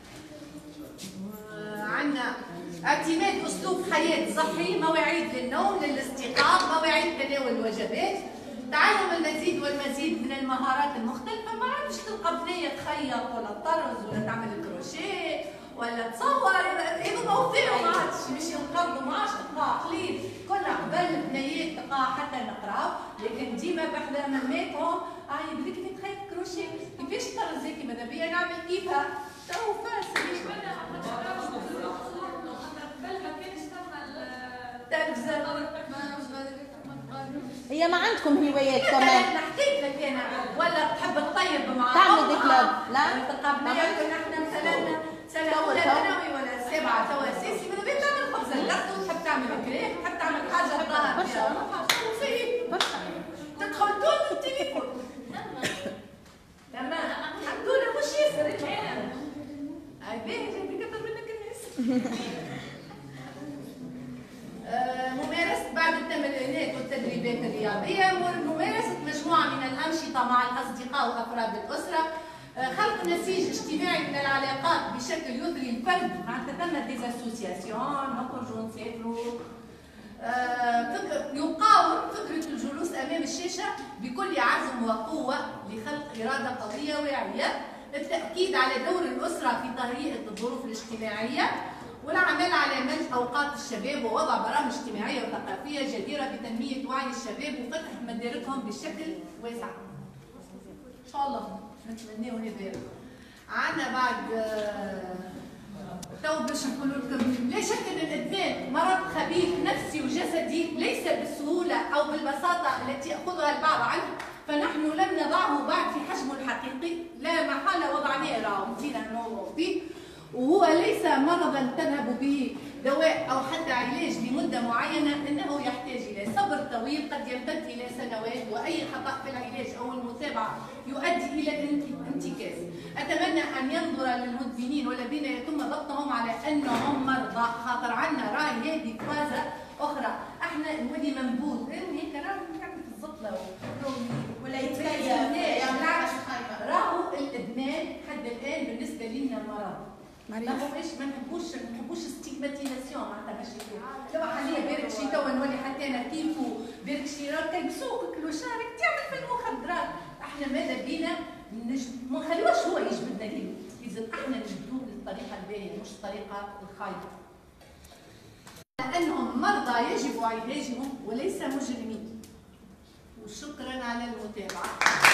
عندنا اعتماد اسلوب حياه صحي، مواعيد للنوم، للاستيقاظ، مواعيد تناول الوجبات، تعلم المزيد والمزيد من المهارات المختلفه، ما عادش تلقى بنيه تخيط ولا تطرز ولا تعمل كروشيه ولا تصور، هذو مواضيع ما عادش باش ينقرضوا ما عادش تلقاها قليل، كنا قبل بنيات تلقاها حتى نقراو، لكن ديما بحذا ماماتهم يقول لك كيف تخيط كروشيه، كيفاش تطرز هيك ماذا بيا نعمل كيفها، تو فاسد. هي ما عندكم هوايات كمان؟ نحكي لك انا ولا تحب تطيب مع تعمل ديكلاب؟ لا تلقى نحن مثلا سنه اولى ثانوي ولا سابعه توا اساسي ماذا بيا تعمل خبز اللحم تحب تعمل كريم تحب تعمل حاجه تظهر فيها تدخل تون التليفون تمام الحمد لله مش ياسر هاي باهي جايبين اكثر منك الناس. ممارسة بعد التمرين التمرينات والتدريبات الرياضيه وممارسه مجموعه من الانشطه مع الاصدقاء وافراد الاسره، خلق نسيج اجتماعي من العلاقات بشكل يثري الفرد، معناتها ثم ديزاسوسياسيون، نخرجوا نسافروا، يقاوم فكره الجلوس امام الشاشه بكل عزم وقوه لخلق اراده قويه واعيه، التاكيد على دور الاسره في تهيئه الظروف الاجتماعيه، والعمل على ملء اوقات الشباب ووضع برامج اجتماعيه وثقافيه جديره بتنميه وعي الشباب وفتح مداركهم بشكل واسع. ان شاء الله نتمناه هذا. عندنا بعد تو باش نقول لكم لا شك ان الادمان مرض خبيث نفسي وجسدي ليس بالسهوله او بالبساطه التي ياخذها البعض عنه، فنحن لم نضعه بعد في حجمه الحقيقي، لا محاله وضعناه راهو نسينا نوضعوا فيه، وهو ليس مرضا تذهب به دواء او حتى علاج لمده معينه، انه يحتاج الى صبر طويل قد يمتد الى سنوات، واي خطا في العلاج او المتابعه يؤدي الى الانتكاس. اتمنى ان ينظر للمدمنين والذين يتم ضبطهم على انهم مرضى، خاطر عندنا راهي هذه فازه اخرى، احنا نولي منبوذ هيك راهو نعمل في الزطله ولا يتكيف راهو الادمان حد الان بالنسبه لنا مرض. ما نحبوش ستيغماتيزاسيون معناتها باش لو حاليا بارك شي توا نولي حتى انا كيفو بارك شي راك بسوقك كلوشارك تعمل في المخدرات، احنا ماذا بينا ما نخليوش هو يجبدنا ليه، لازم احنا نجبدوه بالطريقه الباهيه مش الطريقه الخايبه. لانهم مرضى يجب علاجهم وليس مجرمين. وشكرا على المتابعه.